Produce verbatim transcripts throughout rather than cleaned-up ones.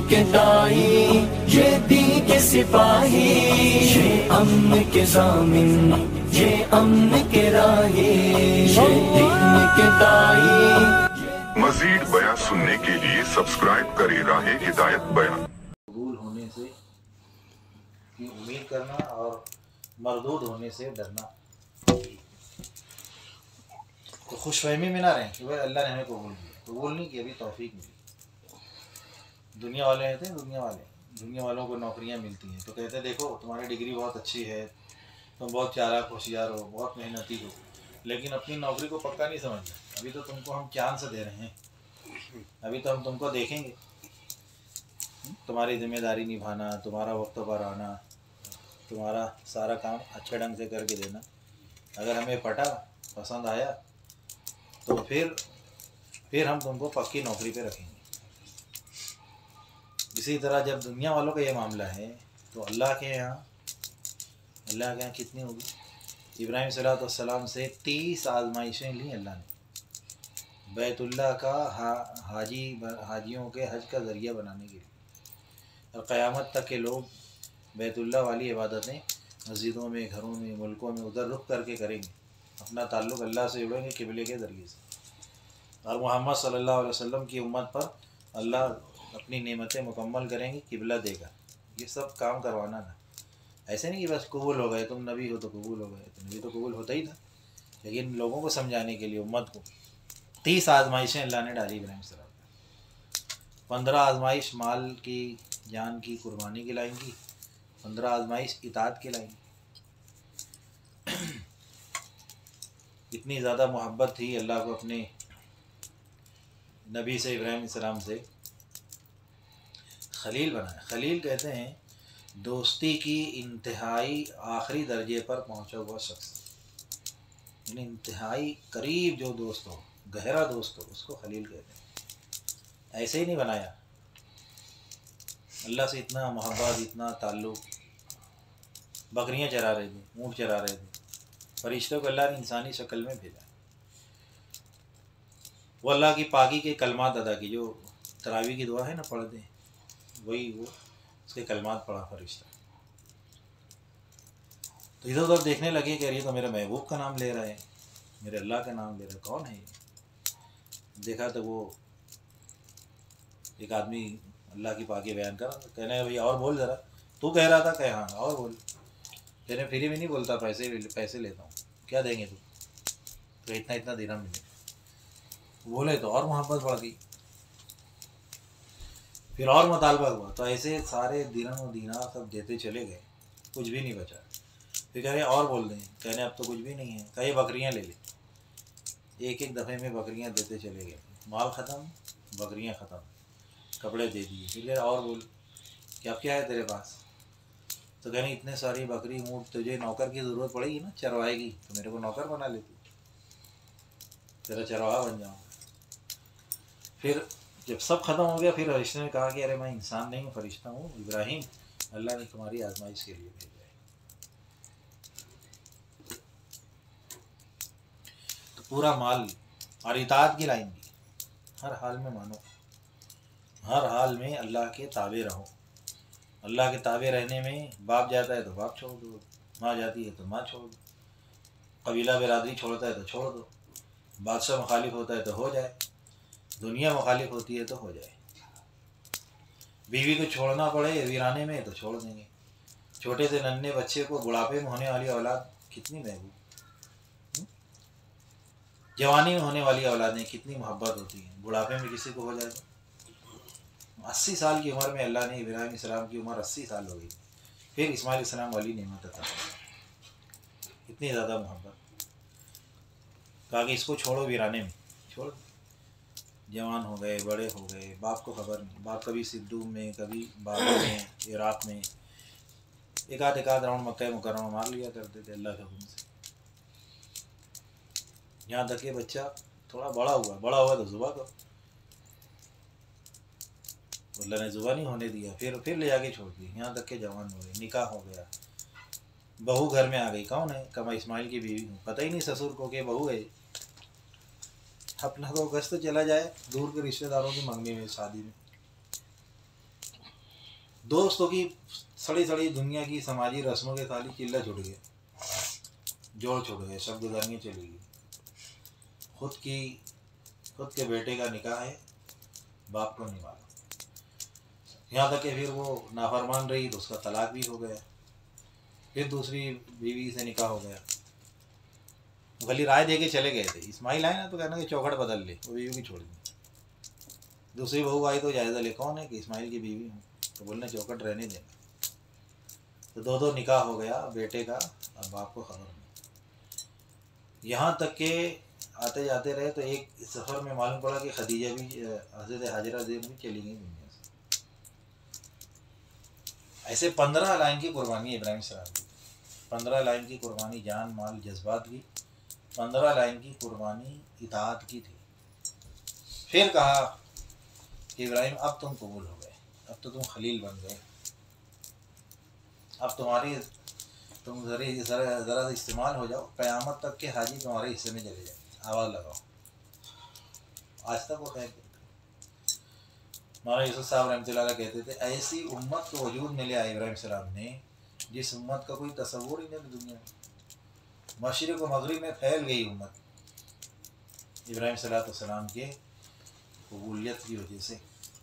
के दाई, ये दीन के सिपाही, ये अम्न के ज़ामिन, ये अम्न के राही, ये दीन के दाई। मजीद बयान सुनने के लिए सब्सक्राइब करें राहे हिदायत बयान। कबूल होने से की उम्मीद करना और मरदूद होने से डरना। तो खुशफहमी में ना रहें कि भाई अल्लाह ने हमें कबूल किया, कबूल नहीं किया, अभी तौफीक मिली। दुनिया वाले हैं, दुनिया वाले दुनिया वालों को नौकरियां मिलती हैं तो कहते हैं देखो तुम्हारी डिग्री बहुत अच्छी है, तुम बहुत चालाक होशियार हो, बहुत मेहनती हो, लेकिन अपनी नौकरी को पक्का नहीं समझना। अभी तो तुमको हम चांस दे रहे हैं, अभी तो हम तुमको देखेंगे, तुम्हारी जिम्मेदारी निभाना, तुम्हारा वक्त पर आना, तुम्हारा सारा काम अच्छे ढंग से करके देना। अगर हमें पटा पसंद आया तो फिर फिर हम तुमको पक्की नौकरी पे रखेंगे। इसी तरह जब दुनिया वालों का ये मामला है तो अल्लाह के यहाँ अल्लाह के यहाँ कितनी होगी। इब्राहिम सलाम से तीस आजमाइशें ली अल्लाह ने बैतुल्लाह का हा, हाजी हाजियों के हज का ज़रिया बनाने के लिए, और क़यामत तक के लोग बैतुल्लाह वाली इबादतें मस्जिदों में, घरों में, मुल्कों में उधर रुख करके करेंगे, अपना ताल्लुक़ अल्लाह से जुड़ेंगे किबले के ज़रिए से। और मोहम्मद सल्लल्लाहु अलैहि वसल्लम की उम्मत पर अल्लाह अपनी नेमतें मुकम्मल करेंगे किबला देगा। ये सब काम करवाना ना, ऐसे नहीं कि बस कबूल हो गए, तुम नबी हो तो कबूल हो गए, तो नबी तो कबूल होता ही था, लेकिन लोगों को समझाने के लिए उम्मत को तीस आजमाइशें अल्लाह ने डाली इब्राहिम सलाम। पंद्रह आजमाइश माल की, जान की, कुर्बानी की लाएंगी, पंद्रह आजमाइश इताअत की लाएंगी। इतनी ज़्यादा मोहब्बत थी अल्लाह को अपने नबी से, इब्राहिम सलाम से खलील बनाया। खलील कहते हैं दोस्ती की इंतहाई आखिरी दर्जे पर पहुंचा हुआ शख्स, यानी इंतहाई करीब जो दोस्त हो, गहरा दोस्त हो, उसको खलील कहते हैं। ऐसे ही नहीं बनाया, अल्लाह से इतना मोहब्बत, इतना ताल्लुक़। बकरियां चरा रहे थे, ऊँट चरा रहे थे, फरिश्तों को अल्लाह ने इंसानी शक्ल में भेजा। वो अल्लाह की पाकी के कलमात अदा की, जो तरावी की दुआ है ना पढ़ते हैं, वही वो उसके कलमात पढ़ा फरिश्ता। तो इधर उधर देखने लगे कि अरे तो मेरे महबूब का नाम ले रहा है, मेरे अल्लाह का नाम ले रहा है, कौन है ये? देखा तो वो एक आदमी अल्लाह की पाकी बयान कर रहा था। कहने भाई और बोल ज़रा, तू कह रहा था, कह हाँ और बोल। कहने फिर भी नहीं बोलता, पैसे पैसे लेता हूँ, क्या देंगे तू? तो इतना इतना दिरहम मिले। बोले तो और मोहब्बत बढ़ गई, फिर और मुतालबा हुआ, तो ऐसे सारे दिरहम और दीनार सब देते चले गए, कुछ भी नहीं बचा। फिर कह रहे और बोल दें, कहने अब तो कुछ भी नहीं है, कहे बकरियां ले ले। एक एक दफ़े में बकरियां देते चले गए, माल ख़त्म, बकरियां ख़त्म, कपड़े दे दिए। फिर कह रहे और बोल कि अब क्या है तेरे पास? तो कहने इतने सारी बकरी, ऊँट, तुझे नौकर की ज़रूरत पड़ेगी ना, चरवाएगी, तो मेरे को नौकर बना लेती, तेरा चरवाहा बन जाऊँ। फिर जब सब ख़त्म हो गया, फिर फरिश्ते ने कहा कि अरे मैं इंसान नहीं हूँ, फरिश्ता हूँ। इब्राहिम, अल्लाह ने तुम्हारी आजमाइश के लिए भेजा है। तो पूरा माल और इताअत की लाएंगी, हर हाल में मानो, हर हाल में अल्लाह के ताबे रहो। अल्लाह के ताबे रहने में बाप जाता है तो बाप छोड़ दो, माँ जाती है तो माँ छोड़ दो, कबीला बिरादरी छोड़ता है तो छोड़ दो, बादशाह मुखालिफ होता है तो हो जाए, दुनिया मुखालिफ होती है तो हो जाए, बीवी को छोड़ना पड़े वीराने में तो छोड़ देंगे। छोटे से नन्हे बच्चे को बुढ़ापे में होने वाली औलाद कितनी महबूब, जवानी में होने वाली औलादें कितनी मोहब्बत होती हैं, बुढ़ापे में किसी को हो जाए तो। अस्सी साल की उम्र में अल्लाह ने इब्राहिम सलाम की उम्र अस्सी साल हो गई, फिर इस्माइल सलाम वाली नेमत अता, इतनी ज़्यादा मोहब्बत। कहा कि इसको छोड़ो वीराने में, छोड़, जवान हो गए, बड़े हो गए, बाप को खबर नहीं, बाप कभी सिद्दूम में, कभी बाबा में, इराक़ में, एक आध एक आध राउंड मक्का मुकर्रमा मार लिया करते थे अल्लाह के हुक्म से। यहाँ तक कि बच्चा थोड़ा बड़ा हुआ, बड़ा हुआ तो जुबा करो, अल्लाह ने जुबा नहीं होने दिया, फिर फिर ले जाके छोड़ दी। यहाँ तक के जवान हो गए, निकाह हो गया, बहू घर में आ गई। कौन है? कमा इस्माइल की बीवी हूँ, पता ही नहीं ससुर को कि बहू है। अपना तो गश्त चला जाए दूर के रिश्तेदारों की मंगनी में, शादी में, दोस्तों की सड़ी सड़ी दुनिया की समाजी रस्मों के खाली चिल्ला छुट गए, जोड़ छुट गए, सब गुजरनी चली गई। खुद की खुद के बेटे का निकाह है, बाप को नहीं मालूम। यहाँ तक कि फिर वो नाफरमान रही तो उसका तलाक भी हो गया, फिर दूसरी बीवी से निकाह हो गया। खाली राय दे के चले गए थे। इस्माइल आए ना तो कहना कि चौखट बदल ले, वो बीवी की छोड़ दी। दूसरी बहू आई तो जायज़ा ले, कौन है कि इस्माइल की बीवी हूँ, तो बोलने चौखट रहने देना। तो दो दो निकाह हो गया बेटे का, और बाप को खबर नहीं। यहाँ तक के आते जाते रहे तो एक सफ़र में मालूम पड़ा कि खदीजा भी, हज़रत हाजरा ज़ैनब भी चली गई दुनिया से। ऐसे पंद्रह लाइन की कुर्बानी इब्राहिम सलाम की, पंद्रह लाइन की कुर्बानी जान माल जज्बात की, पंद्रह लाइन की कुर्बानी इताअत की थी। फिर कहा कि इब्राहिम अब तुम कबूल हो गए, अब तो तुम खलील बन गए, अब तुम्हारी तुम जरा ज़रा ज़रा इस्तेमाल हो जाओ, क़यामत तक के हाजी तुम्हारे हिस्से में चले जाए, आवाज़ लगाओ। आज तक वो खैर मौलाना यूसुफ साहब रहमतुल्लाह अलैह कहते थे, ऐसी उम्मत को वजूद में ले आए इब्राहिम सलाम ने जिस उम्मत का कोई तस्वुर ही नहीं दुनिया में। मशरिक़ व मग़रिब में फैल गई उम्मत इब्राहिम सलाम के कबूलियत की वजह से।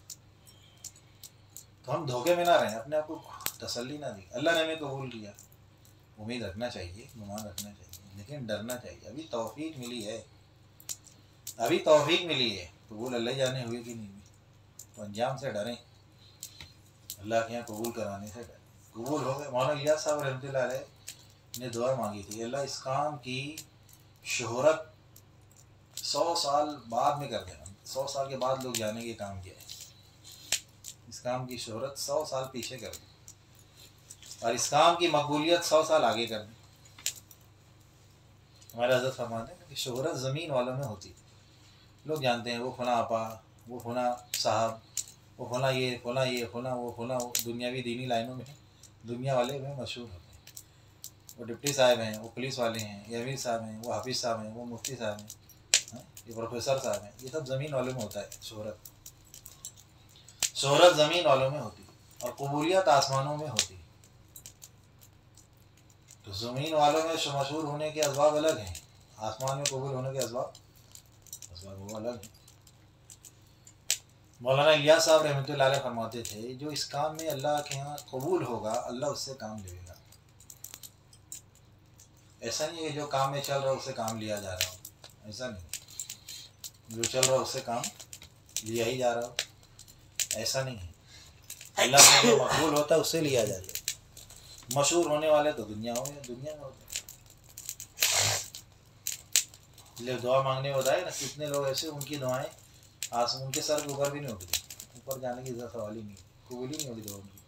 तो हम धोखे में ना रहें, अपने आप को तसल्ली ना दी। अल्लाह ने हमें कबूल किया, उम्मीद रखना चाहिए, गुमान रखना चाहिए, लेकिन डरना चाहिए। अभी तौफीक मिली है, अभी तौफीक मिली है, कबूल अल्लाह जाने हुए कि नहीं हुई। तो अंजाम से डरें, अल्लाह के यहाँ कबूल कराने से डरें। कबूल हो गए। मौलाना इलियास साहब रहमतुल्लाह अलैह ने दुआ मांगी थी, अल्लाह इस काम की शोहरत सौ साल बाद में कर देना, सौ साल के बाद लोग जाने के काम किया है, इस काम की शोहरत सौ साल पीछे कर दी और इस काम की मकबूलियत सौ साल आगे कर दी। हमारे हज़रत फरमाते हैं कि शोहरत ज़मीन वालों में होती, लोग जानते हैं वो फला आपा, वो फला साहब, वो फला ये फला ये फला वो फला वो, दुनियावी दीनी लाइनों में दुनिया वाले में मशहूर होते हैं। वो डिप्टी साहब हैं, वो पुलिस वाले हैं, ये अमीर साहब हैं, वो हाफिज़ साहब हैं, वो मुफ्ती साहब हैं, ये प्रोफेसर साहब हैं, ये सब ज़मीन वालों में होता है। शोहरत शोहरत ज़मीन वालों में होती और कबूलियत आसमानों में होती। तो ज़मीन वालों में मशहूर होने के असबाब अलग हैं, आसमान में कबूल होने के असबाब असबाब वो अलग हैं। मौलाना इलियास साहब रहमतुल्लाह अलैह फरमाते थे, जो इस काम में अल्लाह के यहाँ कबूल होगा अल्लाह उससे काम लेगा। ऐसा नहीं है जो काम में चल रहा है उससे काम लिया जा रहा हो, ऐसा नहीं। जो चल रहा है उससे काम लिया ही जा रहा हो, ऐसा नहीं है। अल्लाह से जो मकबूल होता है उससे लिया जाता है। मशहूर होने वाले तो दुनिया हो दुनिया में होते हैं। इसलिए दुआ मांगने बताए ना, कितने लोग ऐसे उनकी दुआएं आज उनके सर के ऊपर भी नहीं उठती, ऊपर जाने की सवाल ही नहीं, कबूल ही नहीं होती दुआ उनकी।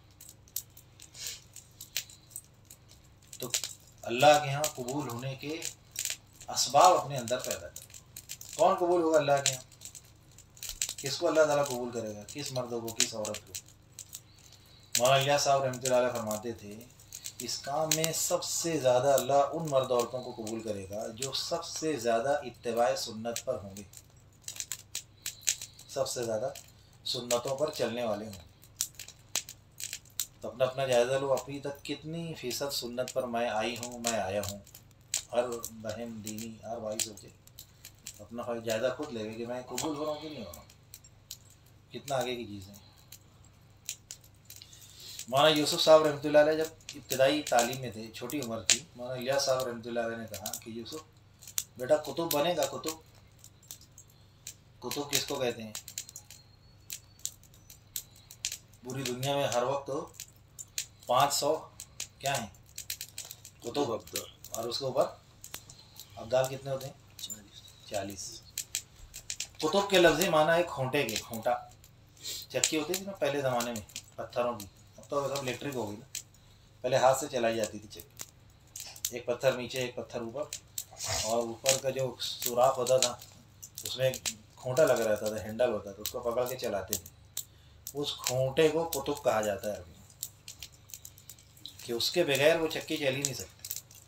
तो अल्लाह के यहाँ कबूल होने के असबाब अपने अंदर पैदा कर। कौन कबूल होगा अल्लाह के यहाँ? किसको अल्लाह ताला कबूल करेगा? किस मर्द को, किस औरत को? मौलाना इलियास साहब रहमतुल्लाह अलैह फरमाते थे, इस काम में सबसे ज़्यादा अल्लाह उन मर्द औरतों को कबूल करेगा जो सबसे ज़्यादा इत्तिबाए सुन्नत पर होंगे, सबसे ज़्यादा सुन्नतों पर चलने वाले हों। तो अपना अपना जायज़ा लो, अभी तक कितनी फ़ीसद सुन्नत पर मैं आई हूँ, मैं आया हूँ। हर बहन दीनी हर भाई सोचे, अपना जायज़ा खुद लेवे कि मैं कबूल हो रहा हूँ कि नहीं हो रहा हूँ, कितना आगे की चीज़ें। मौलाना यूसुफ साहब रहमतुल्लाह अलैह जब इब्तिदाई तालीम में थे, छोटी उम्र थी, मौलाना इलियास साहब रहमतुल्लाह अलैह ने कहा कि यूसुफ बेटा कुतुब बनेगा। कुतुब कुतुब किसको कहते हैं? पूरी दुनिया में हर वक्त तो पाँच सौ क्या हैं कुतुब, और उसके ऊपर अब्दाल कितने होते हैं? चालीस। कुतुब के लफ्ज़ी माना है खोंटे के, खोंटा चक्की होती थी ना पहले ज़माने में पत्थरों की, अब तो सब इलेक्ट्रिक हो गई ना, पहले हाथ से चलाई जाती थी चक्की, एक पत्थर नीचे एक पत्थर ऊपर, और ऊपर का जो सुराख होता था उसमें खोंटा लगा रहता था, हैंडल होता था, उसको पकड़ के चलाते थे। उस खोंटे को कुतुब कहा जाता है अभी, कि उसके बगैर वो चक्की चल ही नहीं सकती।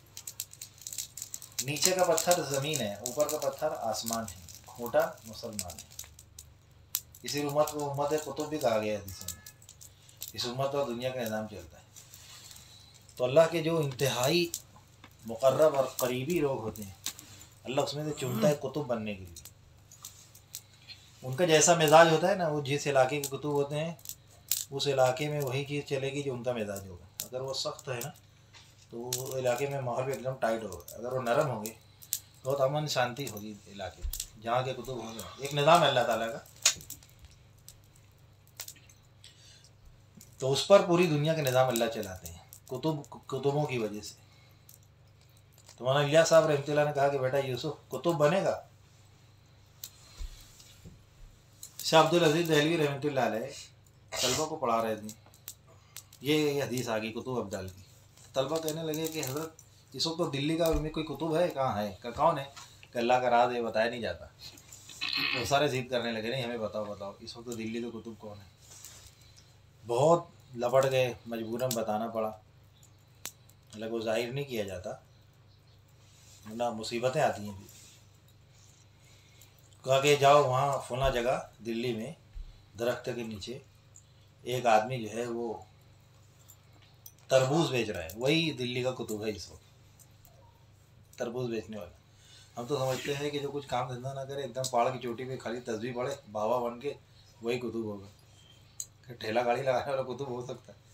नीचे का पत्थर ज़मीन है, ऊपर का पत्थर आसमान है, खोंटा मुसलमान है। इसी उम्मत को उम्मत कुतुब भी कहा गया है हदीस में। इस उम्मत और दुनिया का निज़ाम चलता है। तो अल्लाह के जो इंतहाई मुक़र्रब और करीबी लोग होते हैं, अल्लाह उसमें से चुनता है कुतुब बनने के लिए। उनका जैसा मिजाज होता है ना, वो जिस इलाके के कुतुब होते हैं उस इलाके में वही चीज़ चलेगी जो उनका मिजाज होगा। अगर वो सख्त है ना तो वो इलाके में माहौल भी एकदम टाइट होगा। अगर वो नरम होंगे तो बहुत अमन शांति होगी इलाके में, जहाँ के कुतुब होंगे। एक निज़ाम है अल्लाह ताला का, तो उस पर पूरी दुनिया के निज़ाम अल्लाह चलाते हैं कुतुब कुतुबों की वजह से। तो मौलाना इलियास साहब रहमतुल्लाह ने कहा कि बेटा यूसुफ कुतुब बनेगा। शाह अब्दुल अजीज़ दहलवी रहमतुल्लाह अलैह तलबा को पढ़ा रहे थे, ये हदीस आ गई कुतुब अब्दाल की। तलबा कहने लगे कि हज़रत इस वक्त तो दिल्ली का में कोई कुतुब है, कहाँ है? का कौन है? कि अल्लाह का राज है, बताया नहीं जाता। तो सारे ज़िद करने लगे, नहीं हमें बताओ बताओ इस वक्त तो दिल्ली का कुतुब कौन है? बहुत लपट गए, मजबूरन बताना पड़ा। मतलब वो जाहिर नहीं किया जाता वरना मुसीबतें आती हैं। भी कहा कि जाओ वहाँ फला जगह दिल्ली में दरख्त के नीचे एक आदमी जो है वो तरबूज बेच रहा है, वही दिल्ली का कुतुब है इस वक्त, तरबूज बेचने वाला। हम तो समझते हैं कि जो कुछ काम धंधा ना करे, एकदम पहाड़ की चोटी पे खाली तस्बीह पढ़े, बाबा बन के, वही कुतुब होगा। ठेला गाड़ी लगाने वाला कुतुब हो सकता है।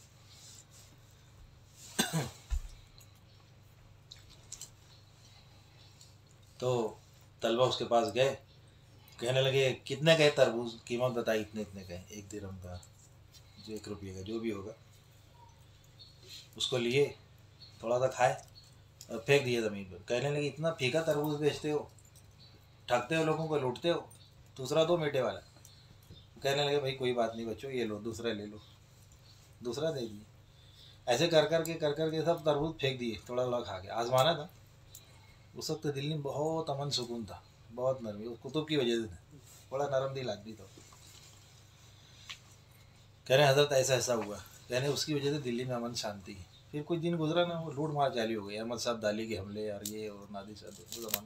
तो तलबा उसके पास गए, कहने लगे कितने गए तरबूज? कीमत बताई, इतने इतने गए, एक दिरहम का, जो एक रुपये का, जो भी होगा। उसको लिए, थोड़ा सा खाए और फेंक दिए ज़मीन पर। कहने लगे इतना फीका तरबूज बेचते हो, ठगते हो लोगों को, लूटते हो, दूसरा दो मीठे वाला। कहने लगे भाई कोई बात नहीं बच्चों, ये लो, दूसरा ले लो, दूसरा दे दिए। ऐसे कर कर के कर कर के सब तरबूज फेंक दिए, थोड़ा थोड़ा खा के आजमाना था। उस वक्त दिल्ली में बहुत अमन सुकून था, बहुत नरमी, उस कुतुब की वजह से बड़ा नरम दिल आदमी था। कह रहे हजरत ऐसा ऐसा हुआ, कहने उसकी वजह से दिल्ली में अमन शांति है। फिर कुछ दिन गुजरा ना, वो लूट मार चालू हो गई, अहमद साहब दाली के हमले और ये और नादिर साहब, वो ज़माना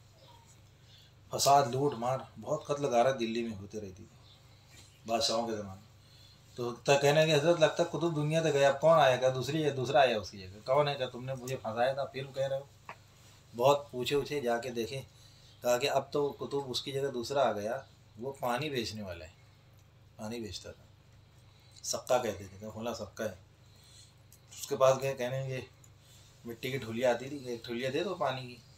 फसाद, लूट मार, बहुत कत्ल गारत दिल्ली में होते रहती थी बादशाहों के ज़माने। तो तक कहने के हजरत लगता कुतुब दुनिया तक गया, अब कौन आएगा? दूसरी है, दूसरा आया उसकी जगह, कौन है? क्या तुमने मुझे फंसाया था, फिर कह रहे हो? बहुत पूछे उछे, जाके देखे, कहा कि अब तो कुतुब उसकी जगह दूसरा आ गया, वो पानी बेचने वाला है, पानी बेचता था, सक्का कहते थे, खुला सक्का है। उसके पास गए, कहने लगे मिट्टी की ठुलिया आती थी, एक ठुलिया दे दो पानी की।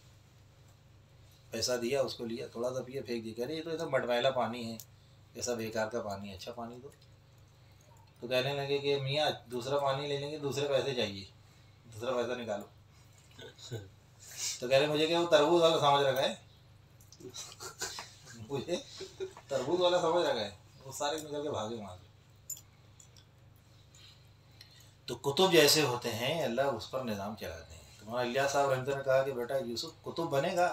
पैसा दिया, उसको लिया, थोड़ा सा पिया, फेंक दिया। कह रहे ये तो एकदम मटमैला पानी है, ऐसा बेकार का पानी है, अच्छा पानी दो। तो कहने लगे कि मियाँ दूसरा पानी ले लेंगे, दूसरे पैसे चाहिए, दूसरा पैसा निकालो। तो कह रहे मुझे क्या वो तरबूज वाला समझ रखा है, मुझे तरबूज वाला समझ रखा है। वो सारे निकल के भागे वहाँ से। तो कुतुब जैसे होते हैं अल्लाह उस पर निज़ाम चलाते हैं। तो मौलाना इलियास साहब रहमतुल्लाह ने कहा कि बेटा यूसुफ कुतुब बनेगा।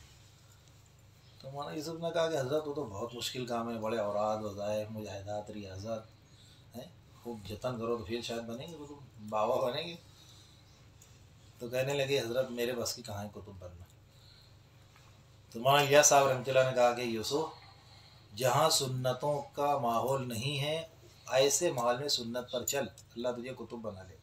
तो मौलाना यूसुफ ने कहा कि हज़रत वो तो बहुत मुश्किल काम है, बड़े औराद वज़ाइफ मुजाहिदात रियाज़त हैं, खूब जतन करो तो फिर शायद बनेंगे, वो तो बाबा बनेंगे। तो कहने लगे हज़रत मेरे बस की कहाँ है कुतुब बनना। तो मौलाना इलियास साहब रहमतुल्लाह ने कहा कि यूसुफ जहाँ सुन्नतों का माहौल नहीं है, ऐसे माहौल में सुन्नत पर चल, अल्लाह तुझे कुतुब बना ले।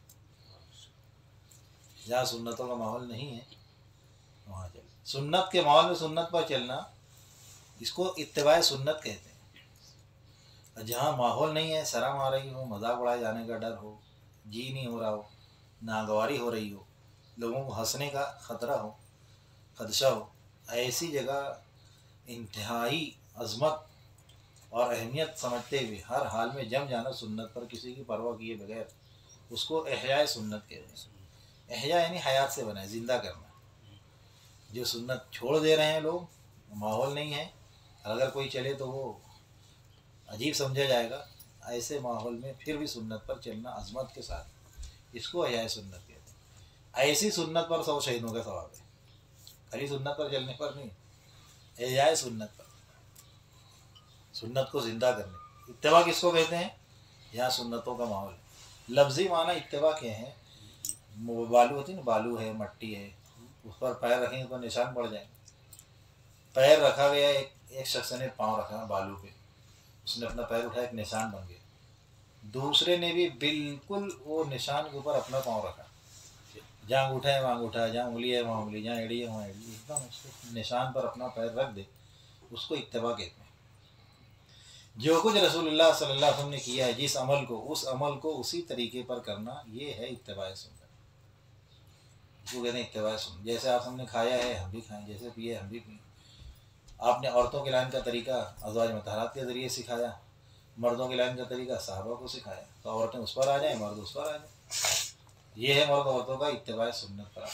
जहाँ सुन्नतों का माहौल नहीं है वहाँ चल। सुन्नत के माहौल में सुन्नत पर चलना, इसको इत्तिबाए सुन्नत कहते हैं। और जहाँ माहौल नहीं है, शर्म आ रही हो, मजाक उड़ाए जाने का डर हो, जी नहीं हो रहा हो, नागवारी हो रही हो, लोगों को हंसने का ख़तरा हो, खदशा हो, ऐसी जगह इंतहाई अज़मत और अहमियत समझते हुए हर हाल में जम जाना सुन्नत पर, किसी की परवाह किए बगैर, उसको एहयाए सुन्नत कहते हैं। एहया यानी हयात से बनाए, ज़िंदा करना। जो सुन्नत छोड़ दे रहे हैं लोग, माहौल नहीं है, अगर कोई चले तो वो अजीब समझा जाएगा, ऐसे माहौल में फिर भी सुन्नत पर चलना अज़मत के साथ, इसको एहयाए सुन्नत कहते हैं। ऐसी सुन्नत पर सौ शहीदों का सवाब है, खाली सुन्नत पर चलने पर नहीं, एहयाए सुन्नत पर, सुन्नत को ज़िंदा करने। इत्तिबा किसको कहते हैं? यहाँ सुन्नतों का माहौल। लफ्ज़ी माना इत्तिबा के हैं, बालू होती है ना, बालू है, मट्टी है, उस पर पैर रखेंगे तो निशान पड़ जाएंगे। पैर रखा गया, एक एक शख्स ने पाँव रखा बालू पे, उसने अपना पैर उठाया, एक निशान बन गया। दूसरे ने भी बिल्कुल वो निशान के ऊपर अपना पाँव रखा, जहाँ अंगूठा है वहाँ अंगूठा, जहाँ उंगली है वहाँ उंगली, जहाँ एड़ी है वहाँ एड़ी, एकदम उसके निशान पर अपना पैर रख दे, उसको इत्तिबा कहते हैं। जो कुछ रसूलुल्लाह सल्लल्लाहु अलैहि वसल्लम ने किया है, जिस अमल को, उस अमल को उसी तरीके पर करना, ये है इत्तिबा सुन्नत। वो कहते हैं इत्तिबा सुन्नत। जैसे आप हमने खाया है हम भी खाएं, जैसे पिए हम भी पिए। आपने औरतों के लाइन का तरीका अज़वाज मुतहहरात के ज़रिए सिखाया, मर्दों के लाइन का तरीका सहाबा को सिखाया, तो औरतें उस पर आ जाएं, मर्द उस पर आ जाए। ये है मर्द औरतों का इत्तिबा सुन्नत पर।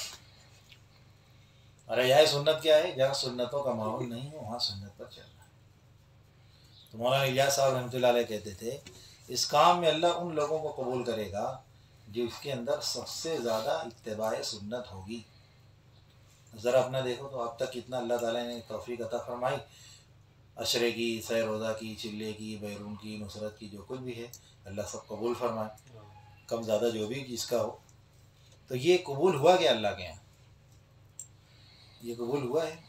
अरे यह सुन्नत क्या है? जहाँ सुन्नतों का माहौल नहीं हो वहाँ सुन्नत पर चलना। तो मौलाना इलियास साहब रहमतुल्लाह अलैह कहते थे, इस काम में अल्लाह उन लोगों को कबूल करेगा जो इसके अंदर सबसे ज़्यादा इत्तिबा सुन्नत होगी। ज़रा अपना देखो तो अब तक कितना अल्लाह ताला ने तौफीक अता फरमाई, अशरे की, सै रोज़ा की, चिल्ले की, बैरून की, नुसरत की, जो कुछ भी है अल्लाह सब कबूल फरमाए, कम ज़्यादा जो भी जिसका हो। तो ये कबूल हुआ क्या अल्लाह के यहाँ? ये कबूल हुआ है,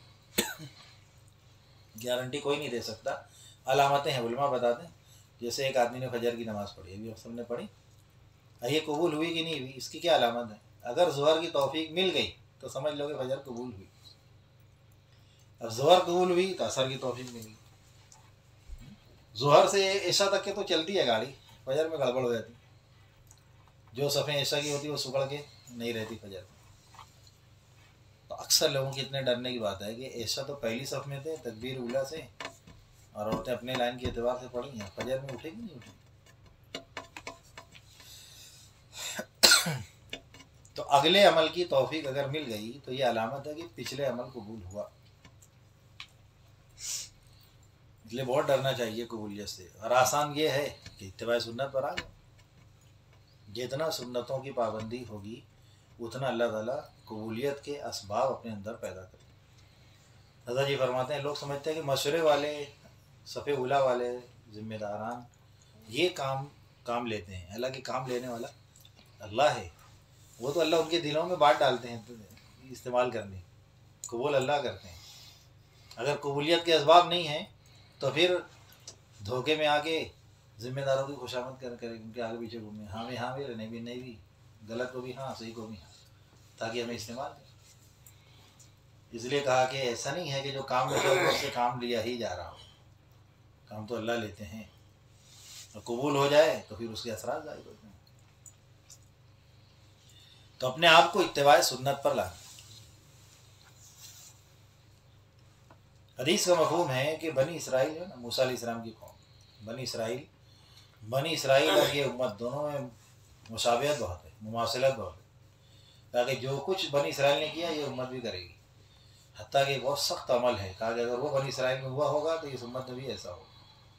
गारंटी कोई नहीं दे सकता। अलामतें हैं, उलमा बताते हैं। जैसे एक आदमी ने फजर की नमाज़ पढ़ी, अभी सब ने पढ़ी, ये कबूल हुई कि नहीं हुई, इसकी क्या अलामत है? अगर ज़ोहर की तौफीक मिल गई तो समझ लोगे फजर कबूल हुई। अब ज़ोहर कबूल हुई तो असर की तौफीक मिली। ज़ोहर से ऐशा तक के तो चलती है गाड़ी, फजर में गड़बड़ हो जाती, जो सफ़ें ऐशा की होती है वो सुकड़ के नहीं रहती फजर में। तो अक्सर लोगों की इतने डरने की बात है कि ऐशा तो पहली सफ़ में थे तकबीर उला से, और औरतें अपने लाइन के एतबार से पढ़ी हैं, फजर में उठेगी नहीं उठेगी। तो अगले अमल की तौफीक अगर मिल गई तो ये अलामत है कि पिछले अमल कबूल हुआ। इसलिए बहुत डरना चाहिए कबूलियत से। और आसान ये है कि इत्तिबा सुन्नत पर आ जाओ। जितना सुन्नतों की पाबंदी होगी उतना अल्लाह ताला कबूलियत के असबाब अपने अंदर पैदा करे। दादा जी फरमाते हैं, लोग समझते हैं कि मशवरे वाले, सफ़े उला वाले ज़िम्मेदारान ये काम काम लेते हैं, हालांकि काम लेने वाला अल्लाह है। वो तो अल्लाह उनके दिलों में बात डालते हैं तो इस्तेमाल करने, कबूल अल्लाह करते हैं। अगर कबूलियत के असबाब नहीं हैं तो फिर धोखे में आके ज़िम्मेदारों की खुशामद कर करें, उनके आगे पीछे घूमें, हाँ भी हाँ भी, नहीं भी नहीं भी, गलत को भी हाँ, सही को भी हाँ, ताकि हमें इस्तेमाल करें। इसलिए कहा कि ऐसा नहीं है कि जो काम में जो उससे काम लिया ही जा रहा हो, काम तो अल्लाह लेते हैं, और कबूल हो जाए तो फिर उसके असरात जाहिर होते हैं। तो अपने आप को इत्तिबा सुन्नत पर लाना। हदीस का मफहूम है कि बनी इसराइल है ना, मूसा अलैहिस्सलाम की कौम, बनी इसराइल बनी इसराइल और ये उम्मत दोनों में मुशाबियत बहुत है, मुमासिलत बहुत है। ताकि जो कुछ बनी इसराइल ने किया ये उम्मत भी करेगी। हत्ता कि बहुत सख्त अमल है, कहा कि अगर वो बनी इसराइल में हुआ होगा तो इस उम्मत में भी ऐसा होगा।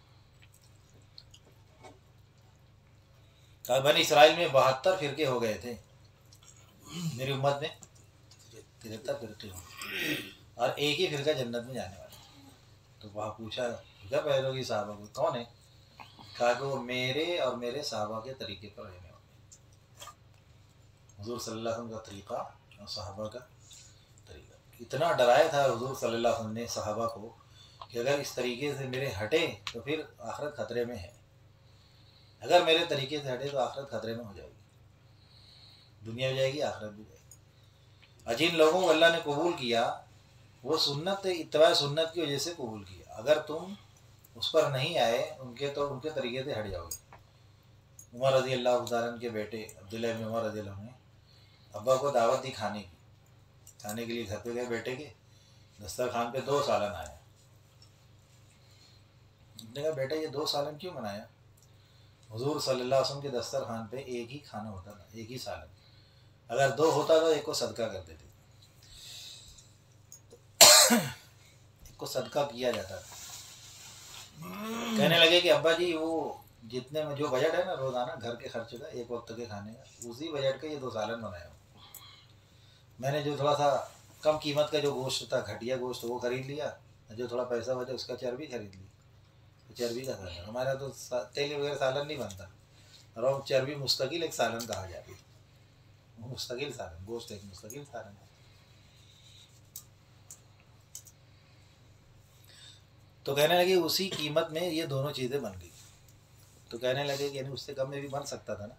कहा बनी इसराइल में बहत्तर फिरके हो गए थे, मेरी उम्मत में तिहत्तर फिरके होंगे, और एक ही फिरका जन्नत में जाने वाला। तो वहाँ पूछा क्या पैरोगी साहबा को, कौन है? कहा कि वो मेरे और मेरे साहबा के तरीके पर रहने वाले, हुजूर सल्लल्लाहु अलैहि वसल्लम का तरीका और साहबा का तरीका। इतना डराया था हुजूर सल्लल्लाहु अलैहि वसल्लम ने साहबा को कि अगर इस तरीके से मेरे हटे तो फिर आखिरत खतरे में है, अगर मेरे तरीके से हटे तो आखिरत खतरे में हो जाएगी, दुनिया भी जाएगी आखिरत भी जाएगी। और जिन लोगों को अल्लाह ने कबूल किया वो सुन्नत इत्तिबा सुन्नत की वजह से कबूल किया। अगर तुम उस पर नहीं आए उनके तो उनके तरीके से हट जाओगे। उमर रज़ी अल्लाह तआला के बेटे अब्दुल्लाह इब्न उमर रज़ी अल्लाह ने अब्बा को दावत दी खाने की, खाने के लिए घर पे गए बेटे के, दस्तरखान पे दो सालन आया। उसने कहा बेटा ये दो सालन क्यों बनाया? हुजूर सल्लल्लाहु अलैहि वसल्लम के दस्तरखान पे एक ही खाना होता था, एक ही सालन, अगर दो होता तो एक को सदका कर देते, एक को सदका किया जाता था। कहने लगे कि अब्बा जी वो जितने में जो बजट है ना रोज़ाना घर के खर्चे का, एक वक्त के खाने का, उसी बजट का ये दो सालन बनाया। मैंने जो थोड़ा सा कम कीमत का जो गोश्त था, घटिया गोश्त, वो खरीद लिया, जो थोड़ा पैसा बचा उसका चर्बी खरीद ली, तो चर्बी का सालन। हमारा तो तेल वगैरह सालन नहीं बनता, और चर्बी मुस्तकिल एक सालन कहा जाती है, मुस्तकिल सालन, गोश्त एक मुस्तकिल सालन है। तो कहने लगे उसी कीमत में ये दोनों चीज़ें बन गई। तो कहने लगे कि यानी उससे कम में भी बन सकता था ना।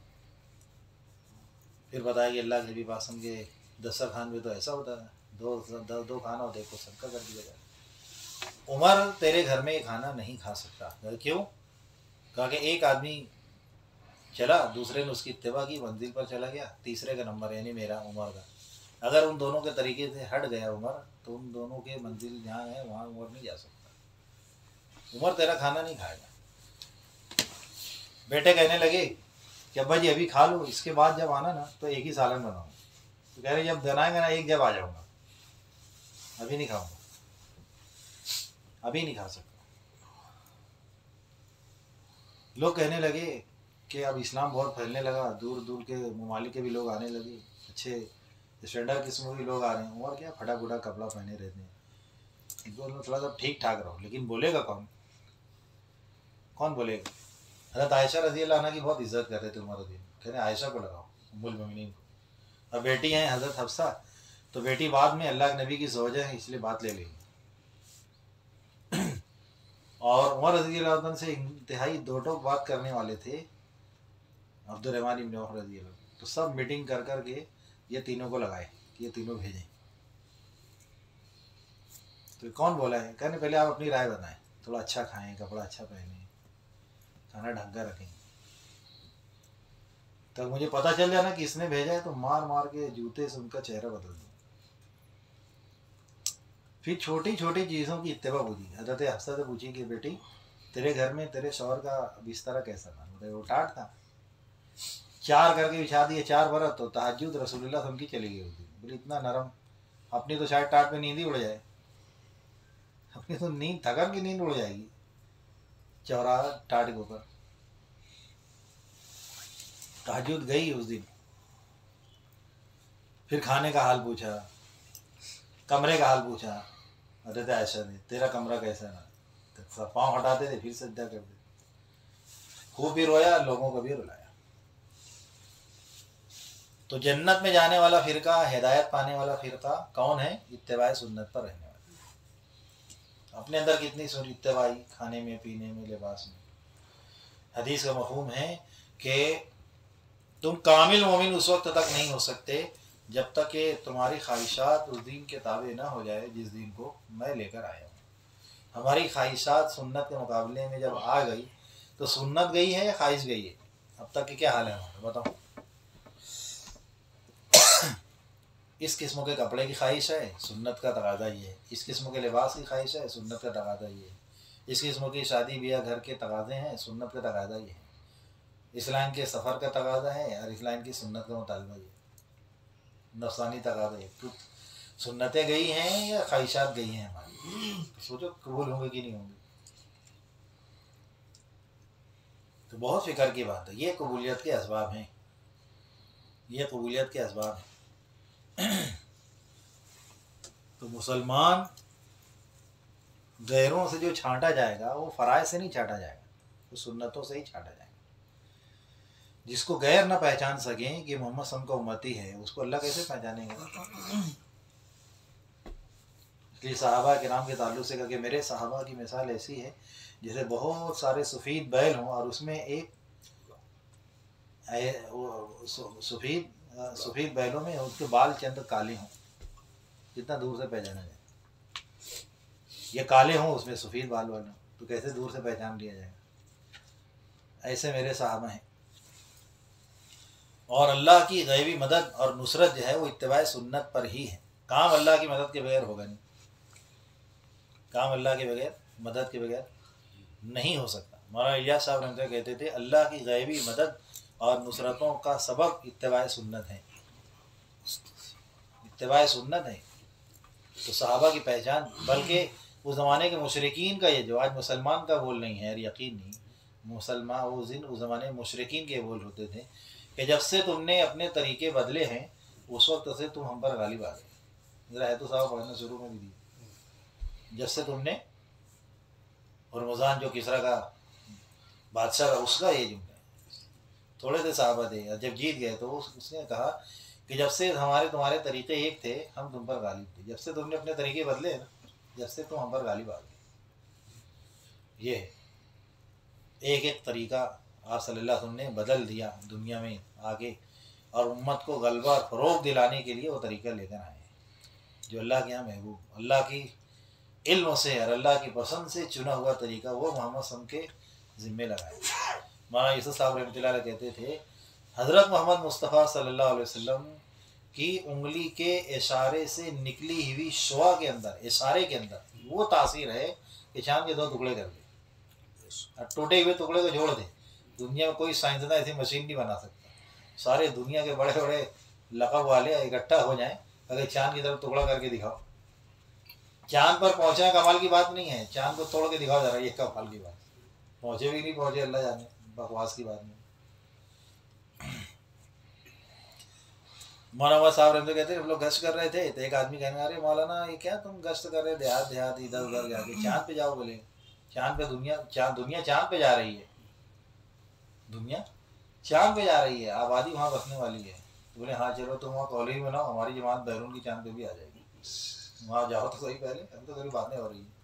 फिर बताया कि अल्लाह के नबी पासम के दस्तरखान में तो ऐसा होता है, दो दो, दो खाना होते को सदका कर दिया जाए। उमर तेरे घर में ये खाना नहीं खा सकता। क्यों? कहा कि एक आदमी चला, दूसरे ने उसकी इत्तेबा की, मंजिल पर चला गया, तीसरे का नंबर यानी मेरा उमर का, अगर उन दोनों के तरीके से हट गया उमर तो उन दोनों के मंजिल जहाँ है वहाँ उमर नहीं जा सकता। उमर तेरा खाना नहीं खाएगा। बेटे कहने लगे कि अब्बा जी अभी खा लो, इसके बाद जब आना ना तो एक ही सालन बनाऊँ। तो कह रहे जब बनाएंगे ना एक जब आ जाऊँगा, अभी नहीं खाऊँगा, अभी नहीं खा सकता। लोग कहने लगे कि अब इस्लाम बहुत फैलने लगा, दूर दूर के ममालिक के भी लोग आने लगे, अच्छे स्टैंडर्ड किस्मों के लोग आ रहे हैं। उमर क्या फटा फुटा कपड़ा पहने रहते हैं, एक दो थोड़ा सा ठीक ठाक रहो, लेकिन बोलेगा कौन? कौन बोलेगा? हज़रत आयशा रज़ी अल्लाह अन्हा की बहुत इज्जत कर रहे थे उमर रज़ी, कहते आयशा को लगाओ, उम्मुल मोमिनीन को। अब बेटी हैं हज़रत हफ्सा, तो बेटी बाद में अल्लाह के नबी की ज़ौजा है, इसलिए बात ले लेंगे। और उमर रज़ी अल्लाह अन्हु से इंतहाई दो टोक बात करने वाले थे अब्दुर्रहमान इब्न औफ रज़ी अल्लाह, तो सब मीटिंग कर कर के ये तीनों को लगाए कि ये तीनों भेजें। तो कौन बोला है? कहने पहले आप अपनी राय बताएं, थोड़ा अच्छा खाएं, कपड़ा अच्छा पहने, खाना ढंग का रखें। तब मुझे पता चल जाए ना कि इसने भेजा है तो मार मार के जूते से उनका चेहरा बदल दूँ। फिर छोटी छोटी चीज़ों की इत्तेबा पूछी। हज़रत हफ्सा से पूछी कि बेटी तेरे घर में तेरे शौहर का बिस्तरा कैसा था? बोले वो टाट था, चार करके बिछा दिए, चार बरत तो तहज्जुद रसूलुल्लाह सबकी चली गई होती। बोले इतना नरम, अपनी तो शायद टाट पे नींद ही उड़ जाए, अपनी तो नींद थकन की नींद उड़ जाएगी चौरा टाट के ऊपर। तहज्जुद गई उस दिन। फिर खाने का हाल पूछा, कमरे का हाल पूछा। हज़रत आयशा ने तेरा कमरा कैसा है? तो पाँव हटाते थे फिर सज्जा करते, खूब भी रोया, लोगों को भी रुलाया। तो जन्नत में जाने वाला फिरका, हिदायत पाने वाला फिरका कौन है? इत्तिबाए सुन्नत पर रहने वाला। अपने अंदर कितनी सुन इत्तिबाई, खाने में, पीने में, लिबास में। हदीस का मफहूम है कि तुम कामिल मोमिन उस वक्त तक नहीं हो सकते जब तक कि तुम्हारी ख्वाहिशात उस दीन के ताबे ना हो जाए जिस दीन को मैं लेकर आया हूँ। हमारी ख्वाहिशात सुन्नत के मुकाबले में जब आ गई तो सुन्नत गई है या ख्वाहिश गई है? अब तक के क्या हाल है हमारा बताओ। इस किस्म के कपड़े की ख्वाहिश है, सुन्नत का तकाज़ा ये है। इस किस्म के लिबास की ख्वाहिश है, सुन्नत का तकाज़ा ये है। इस किस्म की शादी ब्याह घर के तकाज़े हैं, सुन्नत का तकाज़ा ये है। इस लाइन के सफ़र का तकाज़ा है और इस लाइन की सुन्नत का मुतालबा ये नफसानी तकाज़ा है। तो सुन्नतें गई हैं या ख्वाहिशात गई हैं हमारी? सोचो कबूल होंगे कि नहीं होंगे। तो बहुत फिक्र की बात है। ये कबूलियत के असबाब हैं, ये कबूलियत के असबाब हैं। तो मुसलमान गैरों से जो छांटा जाएगा वो फ़राइज़ से नहीं छांटा जाएगा, वो सुन्नतों से ही छांटा जाएगा। जिसको गैर ना पहचान सकें कि मोहम्मद सल्लल्लाहु अलैहि वसल्लम का उम्मती है, उसको अल्लाह कैसे पहचानेगा? इसलिए सहाबा किराम के ताल्लुक़ से कहा कि मेरे सहाबा की मिसाल ऐसी है जैसे बहुत सारे सफ़ीद बैल हों और उसमें एक सफ़ीद सफ़ीद बैलों में उसके बाल चंद काले हों, जितना दूर से पहचाना जाए। ये काले हों उसमें सफ़ीद बाल वाले हों तो कैसे दूर से पहचान लिया जाएगा? ऐसे मेरे सहाबा हैं। और अल्लाह की गैबी मदद और नुसरत जो है वो इत्तिबाए सुन्नत पर ही है। काम अल्लाह की मदद के बगैर होगा नहीं, काम अल्लाह के बगैर, मदद के बगैर नहीं हो सकता। मौलाना इलियास साहब रहमतुल्लाह कहते थे अल्लाह की गैबी मदद और नुसरतों का सबब इत्तिबाए सुन्नत है, इत्तिबाए सुन्नत है। तो सहाबा की पहचान, बल्कि उस ज़माने के मुशरिकीन का ये जो आज मुसलमान का बोल नहीं है, यकीन नहीं, मुसलमान वो दिन उस ज़माने मुशरिकीन के बोल होते थे कि जब से तुमने अपने तरीके बदले हैं उस वक्त से तुम हम पर गालिब आ गए। ज़रा है तो साहब पढ़ना शुरू में भी दी, जब से तुमने और मुजान जो किसरा का बादशाह था उसका ये जुमला। थोड़े से साहबा थे, जब जीत गए तो उस, उसने कहा कि जब से हमारे तुम्हारे तरीके एक थे हम तुम पर गालिब थे, जब से तुमने अपने तरीके बदले ना, जब से तुम हम पर गालिब आ गए। ये एक एक तरीका आप सल्लल्लाहु अलैहि वसल्लम ने बदल दिया दुनिया में आगे, और उम्मत को गलबा और फ़रोग दिलाने के लिए वो तरीका लेकर आए हैं जो अल्लाह के यहाँ महबूब, अल्लाह की इल्म से और अल्लाह की पसंद से चुना हुआ तरीका वो मोहम्मद सल्लल्लाहु अलैहि वसल्लम के ज़िम्मे लगाए। मौलाना यूसुफ साहब रहमतुल्लाह अलैह कहते थे, हज़रत मोहम्मद मुस्तफ़ा सल्लल्लाहु अलैहि वसल्लम की उंगली के इशारे से निकली हुई शुआ के अंदर, इशारे के अंदर वो तासीर है कि चांद के दो टुकड़े कर दे, टूटे हुए टुकड़े को जोड़ दे। दुनिया में कोई साइंसदान ऐसी मशीन नहीं बना सकता। सारे दुनिया के बड़े बड़े लक़ब वाले इकट्ठा हो जाएं, अगर चांद की तरफ टुकड़ा करके दिखाओ, चांद पर पहुंचा कमाल की बात नहीं है, चांद को तोड़ के दिखाओ जरा, ये कमाल की बात। पहुंचे भी नहीं पहुंचे अल्लाह जाने, बकवास की बात नहीं। मौलाना साहब रहते कहते हम लोग गश्त कर रहे थे तो एक आदमी कहने, अरे मौलाना ये क्या तुम गश्त कर रहे देहात देहात इधर उधर जाके, चांद पे जाओ। बोले चांद पे दुनिया चांद दुनिया चांद पे जा रही है, दुनिया चांद पे जा रही है, आबादी वहाँ बसने वाली है। तो बोले हाँ चलो तुम वहाँ कॉलेज में बनाओ, हमारी जमात बैरून की चांद पे भी आ जाएगी, वहाँ जाओ तो सही। पहले हम तो कभी बातें हो रही है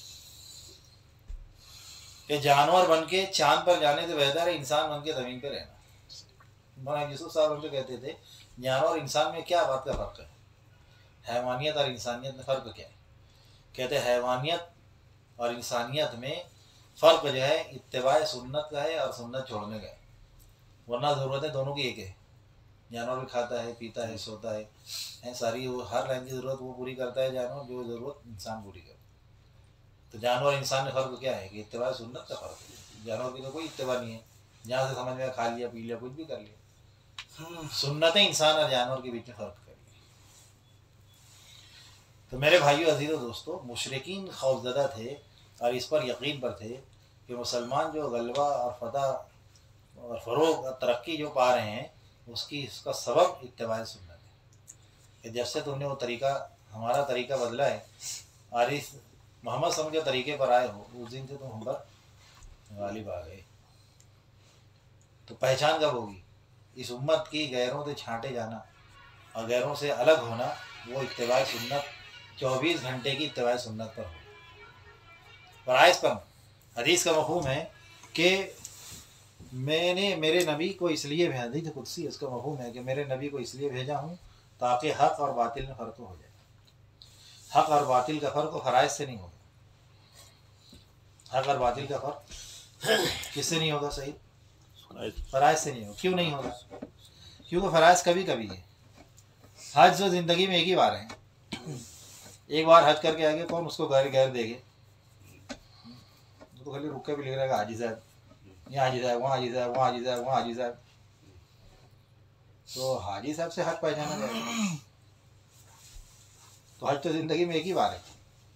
कि जानवर बन के चांद पर जाने से बेहतर है इंसान बन के ज़मीन पे रहना। मौलाना यूसुफ साहब हमसे कहते थे, जानवर और इंसान में क्या बात का फ़र्क है, हैवानियत और इंसानियत में फ़र्क क्या है? कहते हैवानियत और इंसानियत में फ़र्क जो है इत्तिबाए सुन्नत का है और सुन्नत छोड़ने का है, वरना ज़रूरतें दोनों की एक है। जानवर भी खाता है, पीता है, सोता है, है सारी वो हर लाइन की ज़रूरत वो पूरी करता है जानवर, जो ज़रूरत इंसान पूरी करता है। तो जानवर और इंसान में फ़र्क क्या है कि इत्तिबाए सुन्नत का फ़र्क है। जानवर की तो कोई इत्तिबा नहीं है, जहाँ से समझ में खा लिया पी लिया कुछ भी कर लिया। सुन्नतें इंसान और जानवर के बीच में फ़र्क करिए। तो मेरे भाइयों अजीज़ों दोस्तों, मुशरिकीन खौफज़दा थे और इस पर यकीन पर थे कि मुसलमान जो गलबा और फतह और फ़रोग और तरक्की जो पा रहे हैं उसकी इसका सबब इत्तिबाए सुन्नत है। कि जब से तुमने वो तरीका हमारा तरीका बदला है और इस मोहम्मद सल्लल्लाहु अलैहि वसल्लम के तरीके पर आए हो, उस दिन से तुम हम पर गालिब आ गए। तो पहचान कब होगी? इस उम्मत की गैरों से छांटे जाना और गैरों से अलग होना, वो इत्तिबाए सुन्नत चौबीस घंटे की इत्तिबाए सुन्नत पर हो। फ़राइज़ पर हदीस का मफ़हूम है कि मैंने मेरे नबी को इसलिए भेजा, हदीस कुदसी इसका मफ़हूम है कि मेरे नबी को इसलिए भेजा हूँ ताकि हक़ और बातिल में फ़र्क हो जाए। हक़ और बातिल का फ़र्क फ़राइज़ से नहीं होगा। हक़ और बातिल का फ़र्क किससे नहीं होगा? सही फ़राइज़ से नहीं होगा। क्यों नहीं होगा? क्योंकि फ़राइज़ कभी कभी है। हज जो ज़िंदगी में एक ही बार है, एक बार हज करके आगे कौन उसको गैर गैर देगे? तो खाली रुक के भी लिख रहेगा हाजी साहब, यहाँ हाजी साहब, वहाँ हाजी साहब, वहाँ हाजी साहब, वहाँ हाजी साहब। तो हाजी साहब से हज पहचाना जाएगा। तो हज तो ज़िंदगी में एक ही बार है।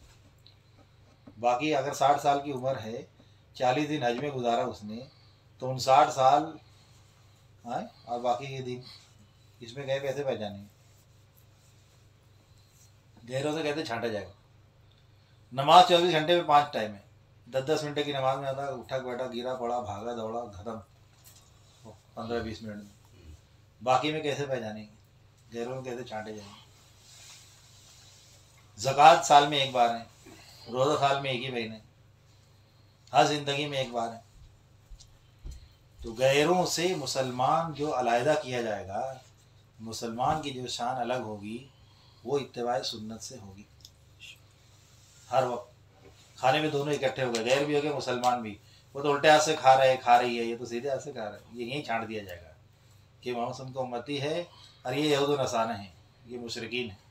बाकी अगर साठ साल की उम्र है, चालीस दिन हज में गुजारा उसने, तो उन साठ साल आए और बाकी के दिन इसमें गए कैसे पहचानेंगे? गैरों से कहते छांटा जाएगा। नमाज चौबीस घंटे में पाँच टाइम है, दस दस मिनट की नमाज में आता है, उठा बैठा गिरा पड़ा भागा दौड़ा खत्म पंद्रह बीस मिनट में। बाकी में कैसे पहचानेंगे? गैरों में कैसे छांटे जाएंगे? ज़कात साल में एक बार है, रोज़ा साल में एक ही महीने, हर ज़िंदगी में एक बार है। तो गैरों से मुसलमान जो अलहदा किया जाएगा, मुसलमान की जो शान अलग होगी, वो इत्तिबाए सुन्नत से होगी। हर वक्त खाने में दोनों इकट्ठे हो गए, गैर भी हो गए मुसलमान भी। वो तो उल्टे हाथ से खा रहे खा रही है, ये तो सीधे हाथ से खा रहा है। ये यहीं छांट दिया जाएगा कि मोहम्मद को उम्मती है और ये यहूद नसारा हैं, ये मुशरिकीन है।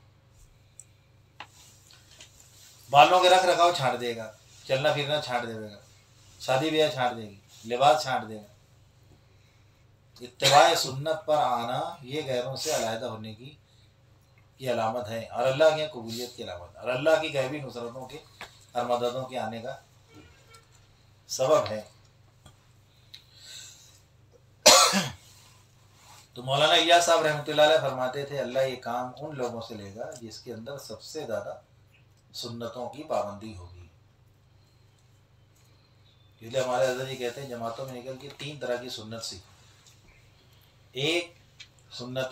बालों के रख रखाव छांट देगा, चलना फिरना छांट देगा, शादी ब्याह छांट देगी, लिबास छांट देगा। इत्तिबाए सुन्नत पर आना ये गैरों से अलहदा होने की की अलामत है और अल्लाह की कबूलियत की अलामत और अल्लाह की गैबी नुसरतों के और मददों के आने का सबब है। तो मौलाना इलियास साहब रहमतुल्लाह अलैह फरमाते थे, अल्लाह ये काम उन लोगों से लेगा जिसके अंदर सबसे ज़्यादा सुन्नतों की पाबंदी होगी। इसलिए हमारे हज़रत जी कहते हैं, जमातों में निकल के तीन तरह की सुन्नत सीखो। एक सुन्नत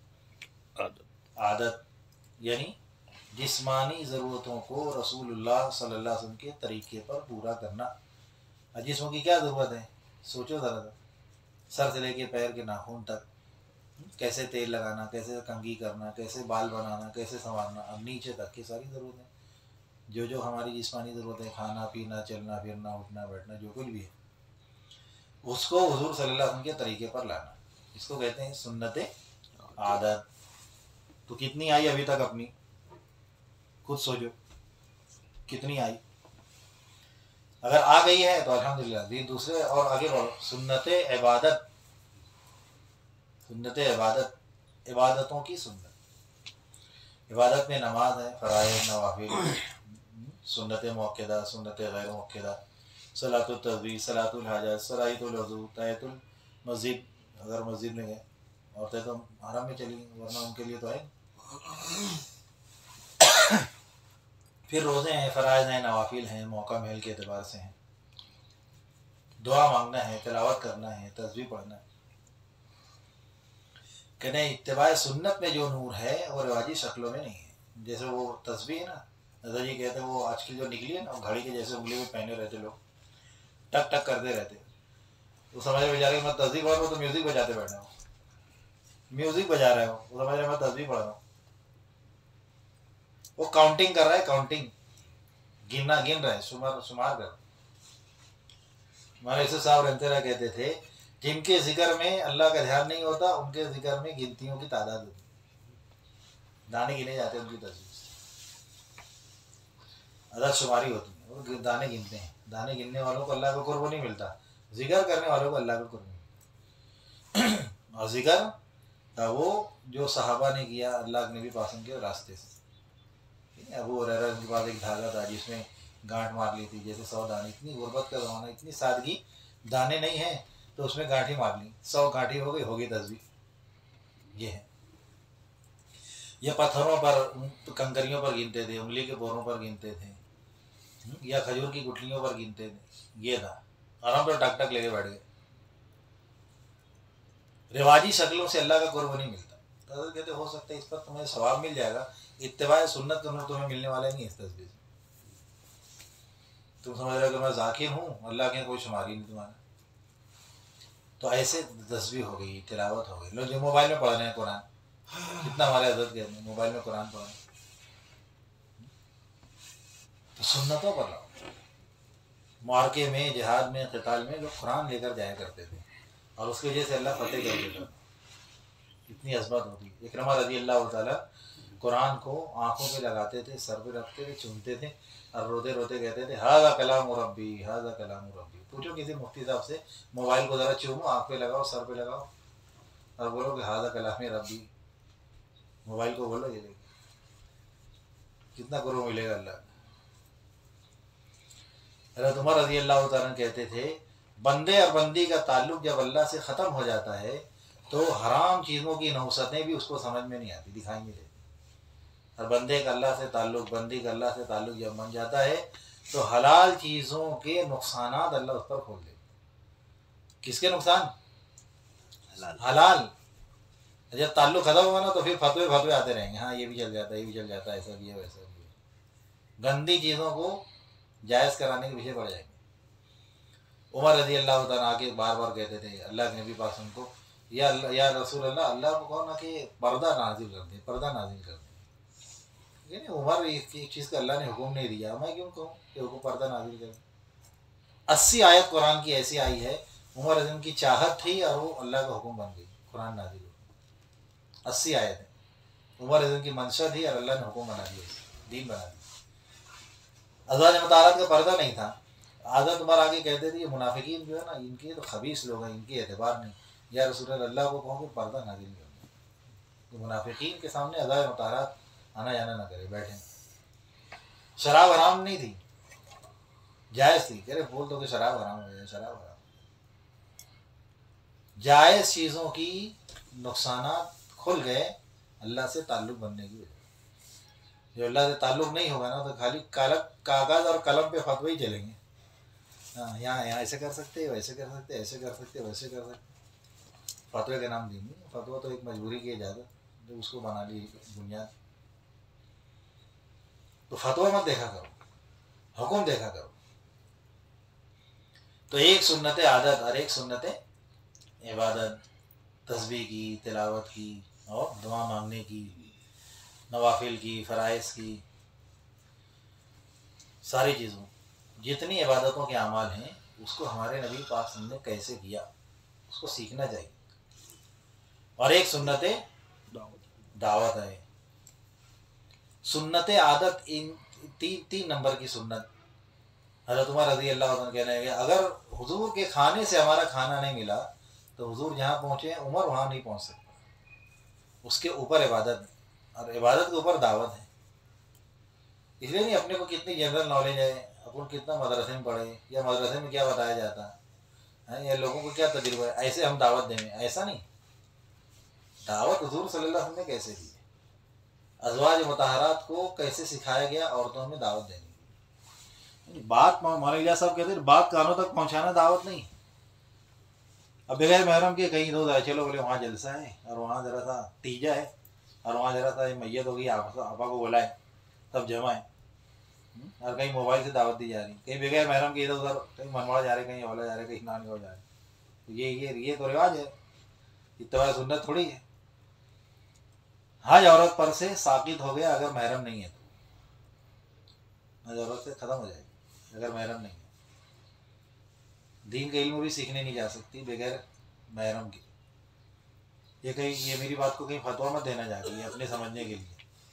आदत, यानी जिस्मानी ज़रूरतों को रसूलुल्लाह सल्लल्लाहु अलैहि वसल्लम के तरीके पर पूरा करना। जिस्म की क्या ज़रूरत है? सोचो ज़रा, सर से लेके पैर के नाखून तक कैसे तेल लगाना, कैसे कंघी करना, कैसे बाल बनाना, कैसे संवारना, अब नीचे तक की सारी ज़रूरतें, जो जो हमारी जिस्मानी ज़रूरतें, खाना पीना, चलना फिरना, उठना बैठना, जो कुछ भी है, उसको हुजूर सल्लल्लाहु अलैहि वसल्लम के तरीके पर लाना, इसको कहते हैं सुन्नत आदत। तो कितनी आई अभी तक अपनी, खुद सोचो कितनी आई। अगर आ गई है तो अल्हम्दुलिल्लाह, भी दूसरे और आगे बढ़ो। सुन्नत इबादत, सुन्नत इबादत, इबादतों की सुन्नत। इबादत में नमाज है, फ़राइज़, नवाफिल, सुन्नत मुअक्कदा, सुन्नत गैर मुअक्कदा, सलातुल तस्बीह, सलातुल हाजत, सलातुल वज़ू, तहियतुल मस्जिद, अगर मस्जिद में गए, और तो हरम में चली, वरना उनके लिए तो है। फिर रोज़े हैं, फ़राइज़ हैं, नवाफिल हैं, मौका महल के एतबार से हैं, दुआ मांगना है, तिलावत करना है, तस्बीह पढ़ना है। कहने इत्तिबा सुन्नत में जो नूर है वो रिवाजी शक्लों में नहीं है। जैसे वो तस्बीह है ना, दादा जी कहते हैं वो आजकल जो निकली है ना, घड़ी के जैसे उंगली में पहने रहते लोग, टक टक करते रहते, वो समझ रहे बेचारे मैं तस्बीह पढ़ रहा हूँ तो म्यूज़िक बजाते बैठे हूँ, म्यूज़िक बजा रहे हो, वो समझ रहे मैं तस्बीह पढ़ रहा हूँ। वो काउंटिंग कर रहा है, काउंटिंग, गिनना, गिन रहा है, शुमार शुमार कर। हमारे साहब रंतेरा कहते थे, जिनके जिक्र में अल्लाह का ध्यान नहीं होता उनके जिक्र में गिनतियों की तादाद होती, दाने गिने जाते हैं उनकी तस्वीर से, अदद शुमारी होती है, वो दाने गिनते हैं। दाने गिनने वालों को अल्लाह का कुर्ब नहीं मिलता, जिक्र करने वालों को अल्लाह का कुर्ब मिलता। और जिक्र का वो जो सहाबा ने किया अल्लाह के नबी पासन के रास्ते से। अबू हुरैरा के पास एक धागा था जिसमें गांठ मार ली थी, जैसे सौ दाने, इतनी गुर्बत का ज़माना, इतनी सादगी, दाने नहीं है तो उसमें गांठी मार ली, सौ गांठी हो गई, हो गई तस्बीह। ये है। या पत्थरों पर, कंकरियों पर गिनते थे, उंगली के बोरों पर गिनते थे, या खजूर की गुठलियों पर गिनते थे, ये था। और हम तो टक टक लेके बैठ गए। रिवाजी शक्लों से अल्लाह का कुर्ब नहीं मिलता। तो कहते हो सकता है इस पर तुम्हें सवाब मिल जाएगा, इत्तिबा सुन्नत तुम्हें तुम्हें मिलने वाला नहीं इस तस्वीर से। तुम समझ रहे हो कि मैं जाकिर हूँ, अल्लाह के कोई शुमारी नहीं तुम्हारा। तो ऐसे तस्बीह हो गई, तिलावत हो गई। लोग जो मोबाइल में पढ़ रहे हैं कुरान, कितना हमारे हज़रत कहते हैं मोबाइल में कुरान पढ़ रहे हैं, तो सुन्नतों पर लाओ। मार्के में, जिहाद में, क़िताल में लोग कुरान लेकर जाया करते थे और उसकी वजह से अल्लाह फतेह कर देता, इतनी अज़मत होती। इकरमा रज़ी अल्लाह तआला कुरान को आँखों पे लगाते थे, सर पे रखते थे, चूमते थे और रोते रोते कहते थे हाज़ा कलाम रब्बी, हाज़ा कलाम रब्बी। पूछो किसी मुफ्ती साहब से, मोबाइल को ज़रा चूमो, आँख पे लगाओ, सर पे लगाओ और बोलो कि हाज़ा कलाम रब्बी, मोबाइल को बोलो, ये देखिए कितना गुरु मिलेगा अल्लाह। हज़रत उमर रज़ी अल्लाह तआला कहते थे, बंदे और बंदी का ताल्लुक़ जब अल्लाह से ख़त्म हो जाता है तो हराम चीज़ों की नौसतें भी उसको समझ में नहीं आती, दिखाई नहीं देती। और बंदे का अल्लाह से ताल्लुक़, बंदी का अल्लाह से ताल्लुक़ जब बन जाता है तो हलाल चीज़ों के नुकसानात अल्लाह उस पर खोल देते। किसके नुकसान? हलाल। जब ताल्लुक़ ख़त्म होगा ना तो फिर फतवे फतवे आते रहेंगे, हाँ ये भी चल जाता है, ये भी चल जाता है, ऐसा भी है, वैसा भी है। गंदी चीज़ों को जायज़ कराने के पीछे पड़ जाएंगे। उमर रज़ी अल्लाह तआला आके बार बार कहते थे अल्लाह के नबी पास उनको, या या रसूल अल्लाह, अल्लाह को कहो ना कि पर्दा नाजिल कर दे, पर्दा नाजिल कर दे। यानी उमर एक चीज़ का अल्लाह ने हुक्म नहीं दिया, मैं क्यों कहूँ कि वो पर्दा नाजिल कर। अस्सी आयत कुरान की ऐसी आई है, उमर रज़ी की चाहत थी और वो अल्लाह का हुक्म बन गई, कुरान नाजिल हो। अस्सी आयत है, उमर रज़ी की मंशा थी और अल्लाह ने हुक्म बना दिया, दीन बना दिया। अज़वाज मुताहरात का पर्दा नहीं था। आज़त उमर आगे कहते थे ये मुनाफिकीन जो है ना, इनके तो खबीस लोग हैं, इनके एतबार नहीं। या रसूल अल्लाह को कहो कि पर्दा नाजिल कर दो, तो मुनाफिकीन के सामने अज़वाज मुताहरात आना जाना ना करे, बैठे। शराब हराम नहीं थी, जायज़ थी। कह रहे बोल दो कि शराब हराम हो जाए, शराब हराम। जायज़ चीज़ों की नुकसानात खुल गए अल्लाह से ताल्लुक़ बनने की वजह। जो अल्लाह से ताल्लुक़ नहीं होगा ना तो खाली कागज़ और कलम पे फतवे ही चलेंगे। हाँ, यहाँ यहाँ ऐसे कर सकते, वैसे कर सकते, ऐसे कर सकते, वैसे कर सकते, फतवे का नाम देंगे। फतवा तो एक मजबूरी की इजाज़त, जो उसको बना ली बुनियाद। तो फतवा मत देखा करो, हुक्म देखा करो। तो एक सुन्नत आदत और एक सुन्नत इबादत, तस्बीह की, तिलावत की और दुआ मांगने की, नवाफिल की, फ़राइज़ की, सारी चीज़ों, जितनी इबादतों के अमाल हैं उसको हमारे नबी पाक ने कैसे किया उसको सीखना चाहिए। और एक सुन्नत दावत है। सुन्नत आदत इन तीन तीन नंबर की सुन्नत। हज़रत उमर रज़ी अल्लाह अन्हु कहने लगे अगर हुजूर के खाने से हमारा खाना नहीं मिला तो हुजूर जहाँ पहुँचे उमर वहाँ नहीं पहुँच सकता। उसके ऊपर इबादत और इबादत के ऊपर दावत है। इसलिए नहीं अपने को कितनी जनरल नॉलेज है, अपन कितना मदरसे में पढ़े या मदरसे में क्या बताया जाता है या लोगों को क्या तजुर्बा है, ऐसे हम दावत देंगे, ऐसा नहीं। दावत हुजूर सल्लल्लाहु अलैहि वसल्लम ने कैसे दी, अज़वाज मुतहरात को कैसे सिखाया गया औरतों में दावत देने की। बात मौलाना साहब कहते हैं बात कानों तक पहुंचाना दावत नहीं। अब बगैर महरम के कहीं दो चलो बोले वहाँ जलसा है और वहाँ ज़रा सा तीजा है और वहाँ ज़रा सा मैयत होगी, आपा को बुलाए तब जमा है, और कहीं मोबाइल से दावत दी जा रही, कहीं बगैर महरम के इधर उधर, कहीं मनवाड़ा जा रहे, कहीं ओला जा रहे, कहीं नानगढ़ जा रहे। तो ये ये ये तो रिवाज है, इत्तबा सुन्नत थोड़ी है। हज औरत पर से साकित हो गया अगर महरम नहीं है तो हज औरत से ख़त्म हो जाएगी अगर महरम नहीं है। दीन का इल्म भी सीखने नहीं जा सकती बगैर महरम के। ये कहीं ये मेरी बात को कहीं फतवा मत देना जा रही है अपने समझने के लिए।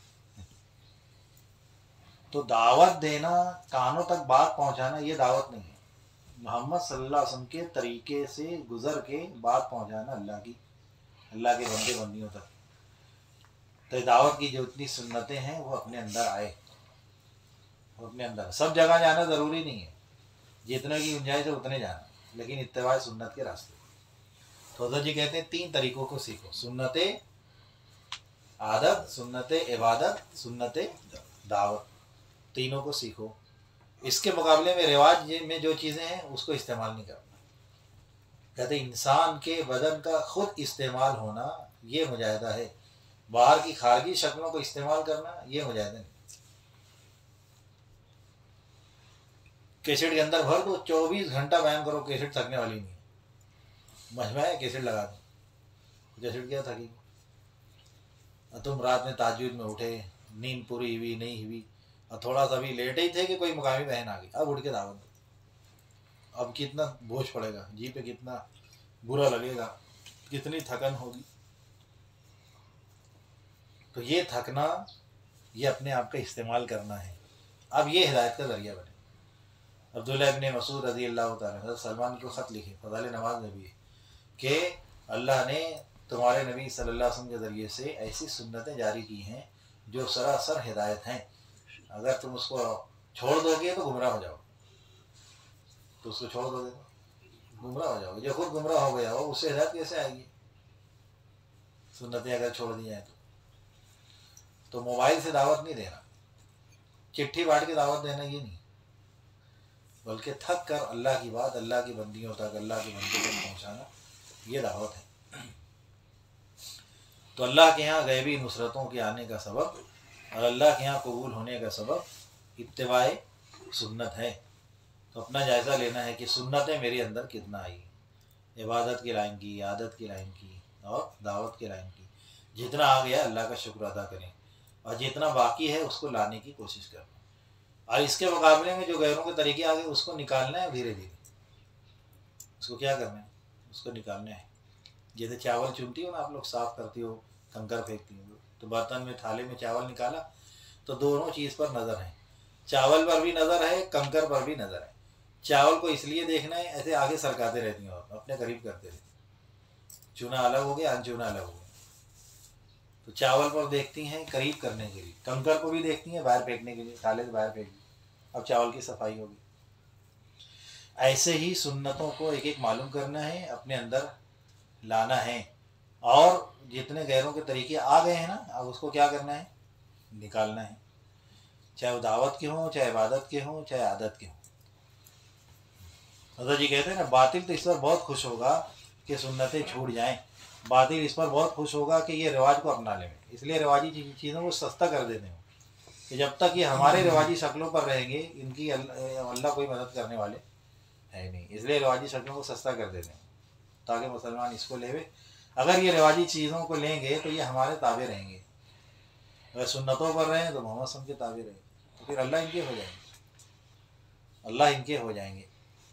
तो दावत देना, कानों तक बात पहुंचाना, ये दावत नहीं है। मोहम्मद सल्लल्लाहु अलैहि वसल्लम के तरीके से गुजर के बात पहुंचाना अल्लाह की, अल्लाह के बंदे बंदियों तक। तो दावत की जो इतनी सुन्नतें हैं वो अपने अंदर आए, वो अपने अंदर। सब जगह जाना ज़रूरी नहीं है, जितने की गुंजाइश है उतने जाना, लेकिन इत्तिबा सुन्नत के रास्ते। तो हज़रत जी कहते हैं तीन तरीकों को सीखो, सुन्नत आदत, सुन्नत इबादत, सुन्नत दावत, तीनों को सीखो। इसके मुकाबले में रिवाज में जो चीज़ें हैं उसको इस्तेमाल नहीं करना। कहते इंसान के बदन का खुद इस्तेमाल होना ये मुजाहिदा है, बाहर की खारजी शक्लों को इस्तेमाल करना ये मुजाहिदा नहीं। कैसेट के अंदर भर दो, चौबीस घंटा बयान करो, कैसेट थकने वाली नहीं है। मजमा है कैसेट लगा दो, कैसेट क्या थकी। तुम रात में ताज्जुद में उठे, नींद पूरी हुई नहीं हुई, और थोड़ा सा भी लेटे ही थे कि कोई मुकामी बहन आ गई, अब उठ के दावत दो। अब कितना बोझ पड़ेगा जी पे, कितना बुरा लगेगा, कितनी थकन होगी। तो ये थकना, ये अपने आप का इस्तेमाल करना है। अब ये हिदायत का जरिया बने। अब्दुल्लाह इब्न मसूद रज़ी अल्लाह तआला सलमान को ख़त लिखे फ़ज़ाइल नमाज में भी कि अल्लाह ने तुम्हारे नबी सल्लल्लाहु अलैहि वसल्लम के ज़रिए से ऐसी सुन्नतें जारी की हैं जो सरासर हिदायत हैं। अगर तुम उसको छोड़ दोगे तो गुमराह हो जाओगे, तो उसको छोड़ दोगे तो गुमराह हो जाओगे। जो खुद गुमराह हो गया हो उससे हिदायत कैसे आएगी? सुन्नतें अगर छोड़ दी जाए तो तो मोबाइल से दावत नहीं देना, चिट्ठी बांट के दावत देना ये नहीं, बल्कि थक कर अल्लाह की बात अल्लाह की बंदियों तक, अल्लाह के बंदों तक पहुँचाना, ये दावत है। तो अल्लाह के यहाँ गैबी नुसरतों के आने का सबब और अल्लाह के यहाँ कबूल होने का सबब इत्तिबाए सुन्नत है। तो अपना जायज़ा लेना है कि सुन्नतें मेरे अंदर कितना आई, इबादत की लाइन की, आदत की लाइन की और दावत की लाइन की। जितना आ गया अल्लाह का शुक्र अदा करें और जितना बाकी है उसको लाने की कोशिश करना। और इसके मुकाबले में जो गैरों के तरीके आ गए उसको निकालना है धीरे धीरे। उसको क्या करना है? उसको निकालना है। जैसे चावल चुनती हो ना आप लोग, साफ़ करती हो, कंकर फेंकती हो, तो बर्तन में थाले में चावल निकाला तो दोनों चीज़ पर नज़र है, चावल पर भी नज़र है, कंकर पर भी नज़र है। चावल को इसलिए देखना है, ऐसे आगे सरकाते रहती हैं और अपने करीब करते रहती। चूना अलग हो गया, अनचूना अलग हो गया, तो चावल पर देखती हैं करीब करने के लिए, कंकर को भी देखती हैं बाहर फेंकने के लिए, थाले से बाहर फेंक दी, अब चावल की सफाई होगी। ऐसे ही सुन्नतों को एक एक मालूम करना है, अपने अंदर लाना है, और जितने गैरों के तरीके आ गए हैं ना, अब उसको क्या करना है? निकालना है। चाहे वो दावत के हों, चाहे इबादत के हों, चाहे आदत के हों। हज़रत जी कहते हैं ना, बातिल तो इस पर बहुत खुश होगा कि सुन्नतें छूट जाएं, बातिल इस पर बहुत खुश होगा कि ये रिवाज को अपना लें। इसलिए रिवाजी चीज़ों को सस्ता कर देते हैं कि जब तक ये हमारे रिवाजी शक्लों पर रहेंगे, इनकी अल्लाह कोई मदद करने वाले है नहीं। इसलिए रिवाजी शक्लों को सस्ता कर देते हैं ताकि मुसलमान इसको लेवे। अगर ये रिवाजी चीज़ों को लेंगे तो ये हमारे ताबे रहेंगे, अगर सुन्नतों पर रहें तो मोहम्मद सल्लल्लाहु अलैहि वसल्लम के ताबे रहेंगे, तो फिर अल्लाह इनके हो जाएंगे, अल्लाह इनके हो जाएंगे।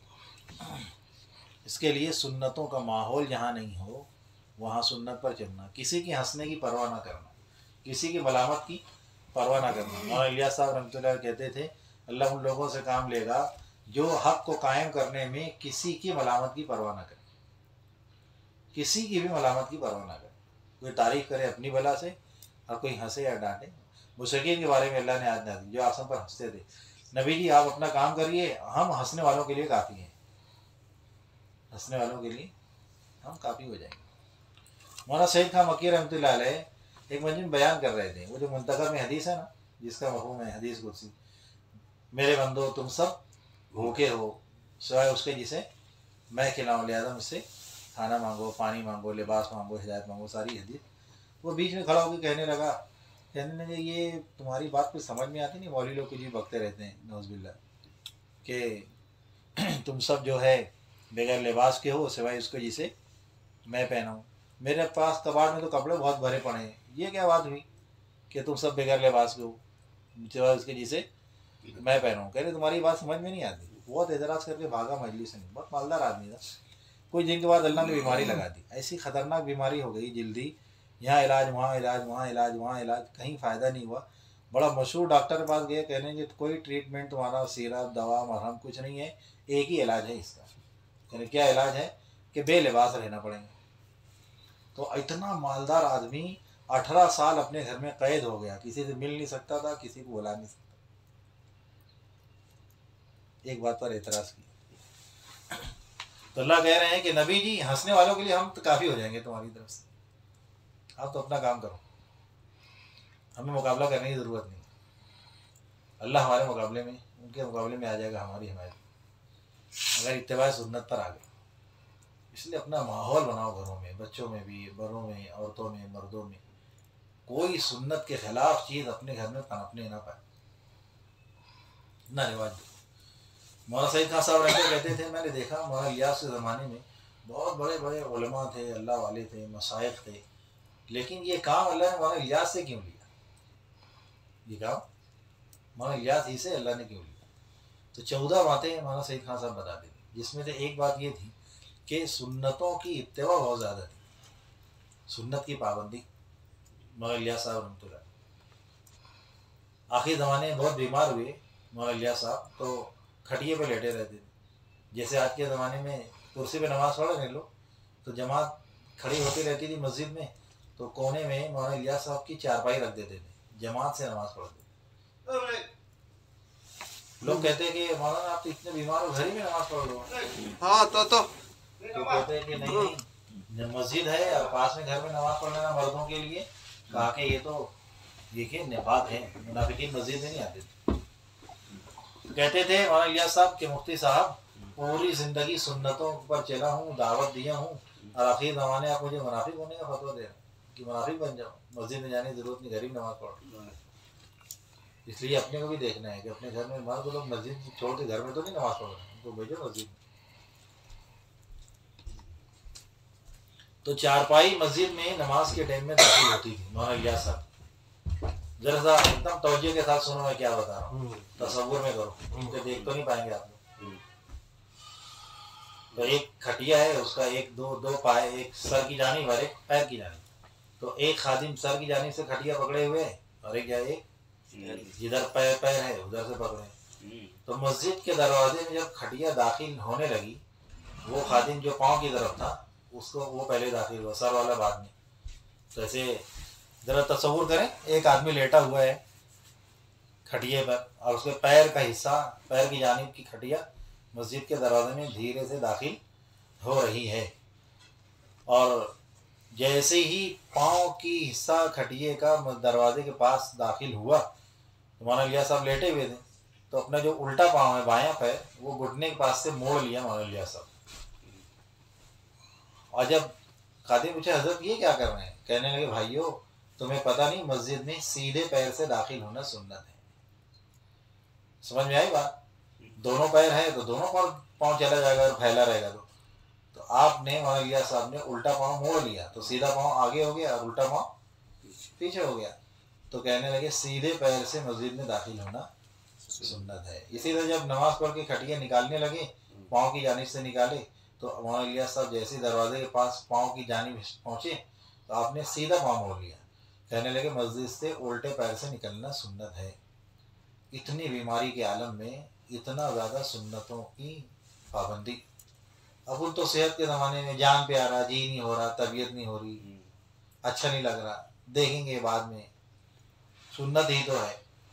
इसके लिए सुन्नतों का माहौल जहाँ नहीं हो वहाँ सुन्नत पर चलना, किसी की हंसने की परवाह ना करना, किसी की मलामत की परवाह ना करना। मौलाना इलियास साहब रहमतुल्लाह कहते थे अल्लाह उन लोगों से काम लेगा जो हक़ को कायम करने में किसी की मलामत की परवाह ना करे, किसी की भी मलामत की परवाह ना करे। कोई तारीफ़ करे अपनी भला से और कोई हंसे या डांटे। मुशरिकीन के बारे में अल्लाह ने आयत नाज़िल की जो आपस पर हंसते थे, नबी जी आप अपना काम करिए, हम हंसने वालों के लिए काफ़ी हैं, हंसने वालों के लिए हम काफ़ी हो जाएंगे। मौलाना सईद खां मक्की रहमतुल्लाह अलैह एक मंजिल बयान कर रहे थे, वो जो मुंतखब में हदीस है ना, जिसका मफ़हूम है हदीस कुदसी, मेरे बंदो तुम सब भूखे हो सिवाय उसके जिसे मैं खिलाऊं, लिहाजा मुझसे खाना मांगो, पानी मांगो, लिबास मांगो, हिदायत मांगो, सारी हदीस। वो बीच में खड़ा होकर कहने लगा, कहने लगे ये तुम्हारी बात कुछ समझ में आती नहीं, मौलवी लोग कुछ भी बकते रहते हैं नौज़बिल्ला कि तुम सब जो है बगैर लिबास के हो सिवाय उसको जिसे मैं पहनाऊँ, मेरे पास कबाड़ में तो कपड़े बहुत भरे पड़े हैं, ये क्या बात हुई कि तुम सब बगैर लिबास के हो सिवाय उसके जिसे मैं पहनाऊँ। कह रहे तुम्हारी बात समझ में नहीं आती। बहुत एतराज़ करके भागा मजलिस से। बहुत मालदार आदमी था। कुछ दिन के बाद अल्लाह ने बीमारी लगा दी, ऐसी ख़तरनाक बीमारी हो गई जल्दी, यहाँ इलाज वहाँ इलाज वहाँ इलाज वहाँ इलाज, कहीं फ़ायदा नहीं हुआ। बड़ा मशहूर डॉक्टर के पास गए, कहने कि कोई ट्रीटमेंट तुम्हारा सिरप दवा मरहम कुछ नहीं है, एक ही इलाज है इसका। कहने क्या इलाज है कि बेलिबास रहना पड़ेगा। तो इतना मालदार आदमी अठारह साल अपने घर में कैद हो गया, किसी से मिल नहीं सकता था, किसी को बुला नहीं सकता। एक बात पर एतराज़ किया तो अल्लाह कह रहे हैं कि नबी जी हंसने वालों के लिए हम तो काफ़ी हो जाएंगे तुम्हारी तरफ से, आप तो अपना काम करो, हमें मुकाबला करने की ज़रूरत नहीं। अल्लाह हमारे मुकाबले में, उनके मुकाबले में आ जाएगा हमारी हमारी, अगर इत्तिबा सुन्नत पर आ गए। इसलिए अपना माहौल बनाओ, घरों में, बच्चों में भी, बड़ों में, औरतों में, मर्दों में, कोई सुन्नत के ख़िलाफ़ चीज़ अपने घर में पनपने ना पाए, ना रिवाज। मौलाना सईद खां साहब रहते कहते थे, मैंने देखा मौलाना इलियास के ज़माने में बहुत बड़े बड़े उलमा थे, अल्लाह वाले थे, मशाइख थे, लेकिन ये काम अल्लाह ने मौलाना इलियास से क्यों लिया? ये काम मौलाना इलियास ही से अल्लाह ने क्यों लिया? तो चौदह बातें मौलाना सईद खां साहब बताते थे, जिसमें से एक बात ये थी कि सुन्नतों की इत्तिबा बहुत ज़्यादा थी, सुन्नत की पाबंदी। मौलाना इलियास साहब रहमतुल्लाह आखिर ज़माने में बहुत बीमार हुए मौलाना इलियास साहब, तो खटिए पे लेटे रहते थे। जैसे आज के ज़माने में कुर्सी पे नमाज़ पढ़ रहे लोग, तो जमात खड़ी होती रहती थी मस्जिद में, तो कोने में मौलाना इलियास साहब की चारपाई रख देते थे, जमात से नमाज़ पढ़ते। लोग कहते हैं कि मौलाना आप तो इतने बीमार हो, घर ही में नमाज़ पढ़ लो। हाँ तो तो तो कहते हैं कि नहीं नहीं मस्जिद है और पास में घर में नमाज़ पढ़ना मर्दों के लिए। कहा कि ये तो देखिए निफाक है, मुनाफिकीन मस्जिद में नहीं आते थे। कहते थे मौलाना इलियास साहब के मुफ्ती साहब, पूरी ज़िंदगी सुन्नतों पर चला हूँ, दावत दिया हूँ, और आखिर ज़माने आप मुझे मुनाफिक होने का फतवा दे रहे हैं कि मुनाफिक बन जाओ, मस्जिद में जाने की ज़रूरत नहीं, घर ही नमाज़ पढ़ो। इसलिए अपने को भी देखना है कि अपने घर में मर्द लोग मस्जिद छोड़ के घर में तो नहीं नमाज़ पढ़ रहे, उनको भेजो मस्जिद। तो चारपाई मस्जिद में नमाज के टाइम में दाखिल होती थी मौलाना इलियास साहब। जरा सा एकदम तवज्जो के साथ सुनो मैं क्या बता रहा हूँ, तसव्वुर में करो, उनके देख तो नहीं पाएंगे आप लोग। तो एक खटिया है, उसका एक दो दो पाए, एक सर की जानिब और एक पैर की जानिब। तो एक खादिम सर की जानिब से खटिया पकड़े हुए है और एक क्या एक जिधर पैर पैर है उधर से पकड़े। तो मस्जिद के दरवाजे में जब खटिया दाखिल होने लगी, वो खादिम जो पाँव की तरफ था उसको वो पहले दाखिल हुआ, सर वाला बाद में। तो ऐसे ज़रा तसव्वुर करें, एक आदमी लेटा हुआ है खटिए पर और उसके पैर का हिस्सा, पैर की जानिब की खटिया मस्जिद के दरवाजे में धीरे से दाखिल हो रही है, और जैसे ही पाँव की हिस्सा खटिए का दरवाजे के पास दाखिल हुआ तो मौलाना इलियास साहब लेटे हुए थे, तो अपना जो उल्टा पाँव है बायां पैर वो घुटने के पास से मोड़ लिया मौलाना इलियास साहब। और जब खादिम पूछे हजरत ये क्या कर रहे हैं, कहने लगे भाइयों तुम्हें पता नहीं मस्जिद में सीधे पैर से दाखिल होना सुन्नत है। समझ में आई बात? दोनों पैर है तो दोनों पर पाँव चला जाएगा और फैला रहेगा तो तो आपने वहाँ लिया साहब ने उल्टा पाँव मोड़ लिया तो सीधा पाँव आगे हो गया और उल्टा पाँव पीछे हो गया। तो कहने लगे सीधे पैर से मस्जिद में दाखिल होना सुन्नत है। इसी तरह जब नमाज पढ़ के खटिया निकालने लगे, पाँव की जानिब से निकाले, तो वहाँ लिया साहब जैसे दरवाजे के पास पाँव की जानिब पहुँचे तो आपने सीधा पाँव मोड़ लिया। कहने लगे मस्जिद से उल्टे पैर से निकलना सुन्नत है। इतनी बीमारी के आलम में इतना ज़्यादा सुन्नतों की पाबंदी। अब उन तो सेहत के ज़माने में जान पे आ रहा, जी नहीं हो रहा, तबीयत नहीं हो रही, अच्छा नहीं लग रहा, देखेंगे बाद में, सुन्नत ही तो है।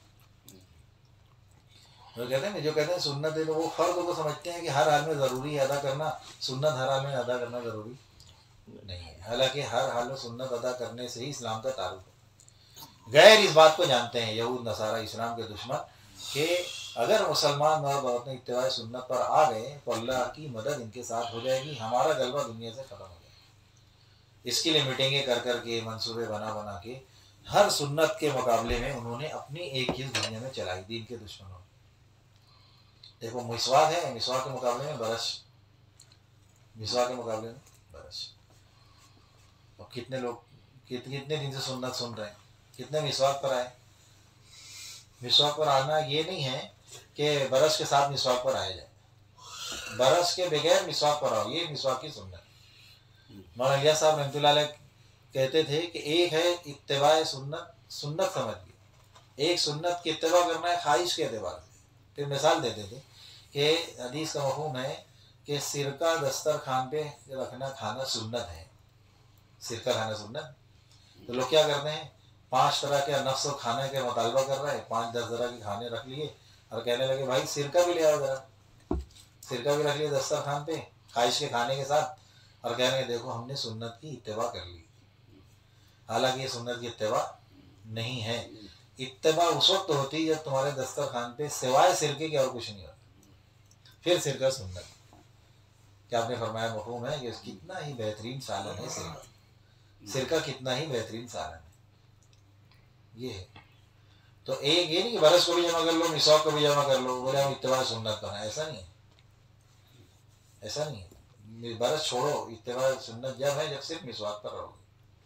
जो कहते हैं जो कहते हैं सुन्नत है तो वो फर्ज को समझते हैं कि हर हाल में ज़रूरी अदा करना, सुन्नत हर हाल में अदा करना ज़रूरी नहीं है। हालांकि हर हाल में सुन्नत अदा करने से ही इस्लाम का तारुफ है। गैर इस बात को जानते हैं यहूद नसारा इस्लाम के दुश्मन कि अगर मुसलमान मर्द अपने इत्तिबा सुन्नत पर आ गए तो अल्लाह की मदद इनके साथ हो जाएगी, हमारा गलबा दुनिया से ख़त्म हो जाएगा। इसके लिए मीटिंगें कर कर के, मंसूबे बना बना के हर सुन्नत के मुकाबले में उन्होंने अपनी एक चीज़ दुनिया में चलाई, दीन के दुश्मनों। देखो मिसवाक है, मिसवाक के मुकाबले में बरस, मिसवाक के मुकाबले में बरस। और कितने लोग कित, कितने दिन से सुन्नत सुन रहे हैं, कितने मिसवाक पर आए। मिसवाक पर आना ये नहीं है कि बरस के साथ मिसवाक पर आया जाए, बरस के बगैर मिसवाक पर आओ, ये मिसवाक की सुन्नत। मौलाना इलियास साहब रहमतुल्लाह अलैह कहते थे कि एक है इत्तिबा सुन्नत, सुन्नत समझ ली, एक सुन्नत की इत्तिबा करना है ख्वाहिश के एतबार से। फिर मिसाल देते थे कि हदीस का मफ़हूम है कि सिरका दस्तरखान पे रखना खाना सुन्नत है, सिरका खाना सुन्नत। तो लोग क्या करते हैं, पांच तरह के नफ्स खाने के मुतालबा कर रहे हैं, पांच दस तरह के खाने रख लिए और कहने लगे भाई सिरका भी ले आओ जरा, सिरका भी रख लिया दस्तरखान पे ख्वाहिश के खाने के साथ, और कहने लगे देखो हमने सुन्नत की इत्तिबा कर ली। हालांकि ये सुन्नत की इत्तिबा नहीं है। इत्तिबा उस वक्त होती है जब तुम्हारे दस्तरखान पे सिवाय सिरके के और कुछ नहीं होता, फिर सिरका सुन्नत। क्या आपने फरमाया मफ़हूम है कि कितना ही बेहतरीन सालन है सिरका, सिरका कितना ही बेहतरीन सालन है। ये है तो एक ये नहीं कि बरस को भी जमा कर लो, मिसवाक को भी जमा कर लो, बोले हम इत्तिबा सुन्नत पर है, ऐसा नहीं है, ऐसा नहीं है। बरस छोड़ो, इत्तिबा सुन्नत जब है जब सिर्फ मिसवाक पर रहोगे।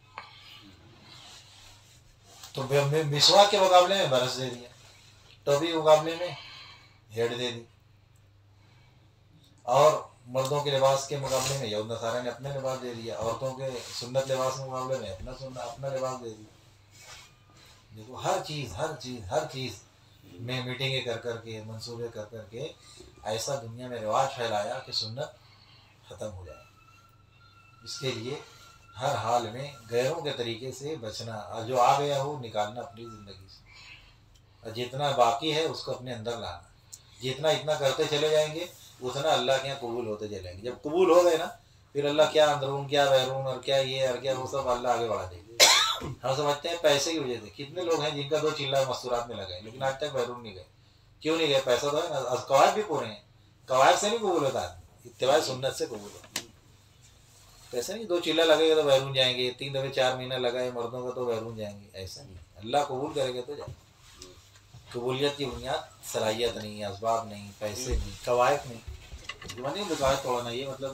तो मिसवाक के मुकाबले में बरस दे दिया, टोपी के मुकाबले में हेड दे दी, और मर्दों के लिबास के मुकाबले में यहूद नसारा ने अपने लिबास दे दिया, औरतों के सुन्नत लिबास के मुकाबले में अपना सुन्नत अपना लिबास दे दिया। देखो हर चीज़ हर चीज़ हर चीज़ में मीटिंगें कर कर के, मंसूबे कर कर के ऐसा दुनिया में रिवाज फैलाया कि सुन्नत ख़त्म हो जाए। इसके लिए हर हाल में गैरों के तरीके से बचना, और जो आ गया हो निकालना अपनी ज़िंदगी से, और जितना बाकी है उसको अपने अंदर लाना। जितना इतना करते चले जाएंगे उतना अल्लाह के यहाँ कबूल होते चलेंगे। जब कबूल हो गए ना, फिर अल्लाह क्या अंदरून क्या बहरूम और क्या ये और क्या वो सब अल्लाह आगे बढ़ा देंगे। हम समझते हैं पैसे की वजह से, कितने लोग हैं जिनका दो चिल्ला मस्तूरात में लगे लेकिन आज तक बहरूम नहीं गए। क्यों नहीं गए? पैसा तो है ना, कवायद भी पूरे हैं, कवायद से नहीं कबूल होता, इत्तिबा सुन्नत से कबूल होता। पैसा नहीं दो चिल्ला लगेगा तो बहरूम जाएंगे, तीन दफे चार महीना लगाए मर्दों का तो बहरूम जाएंगे, ऐसा नहीं। अल्लाह कबूल करेगा तो जाए। कबूलियत की बुनियाद सलाहियत नहीं, असबाब नहीं, पैसे नहीं, कवायद नहीं। नहीं दुकान तोड़ना ये मतलब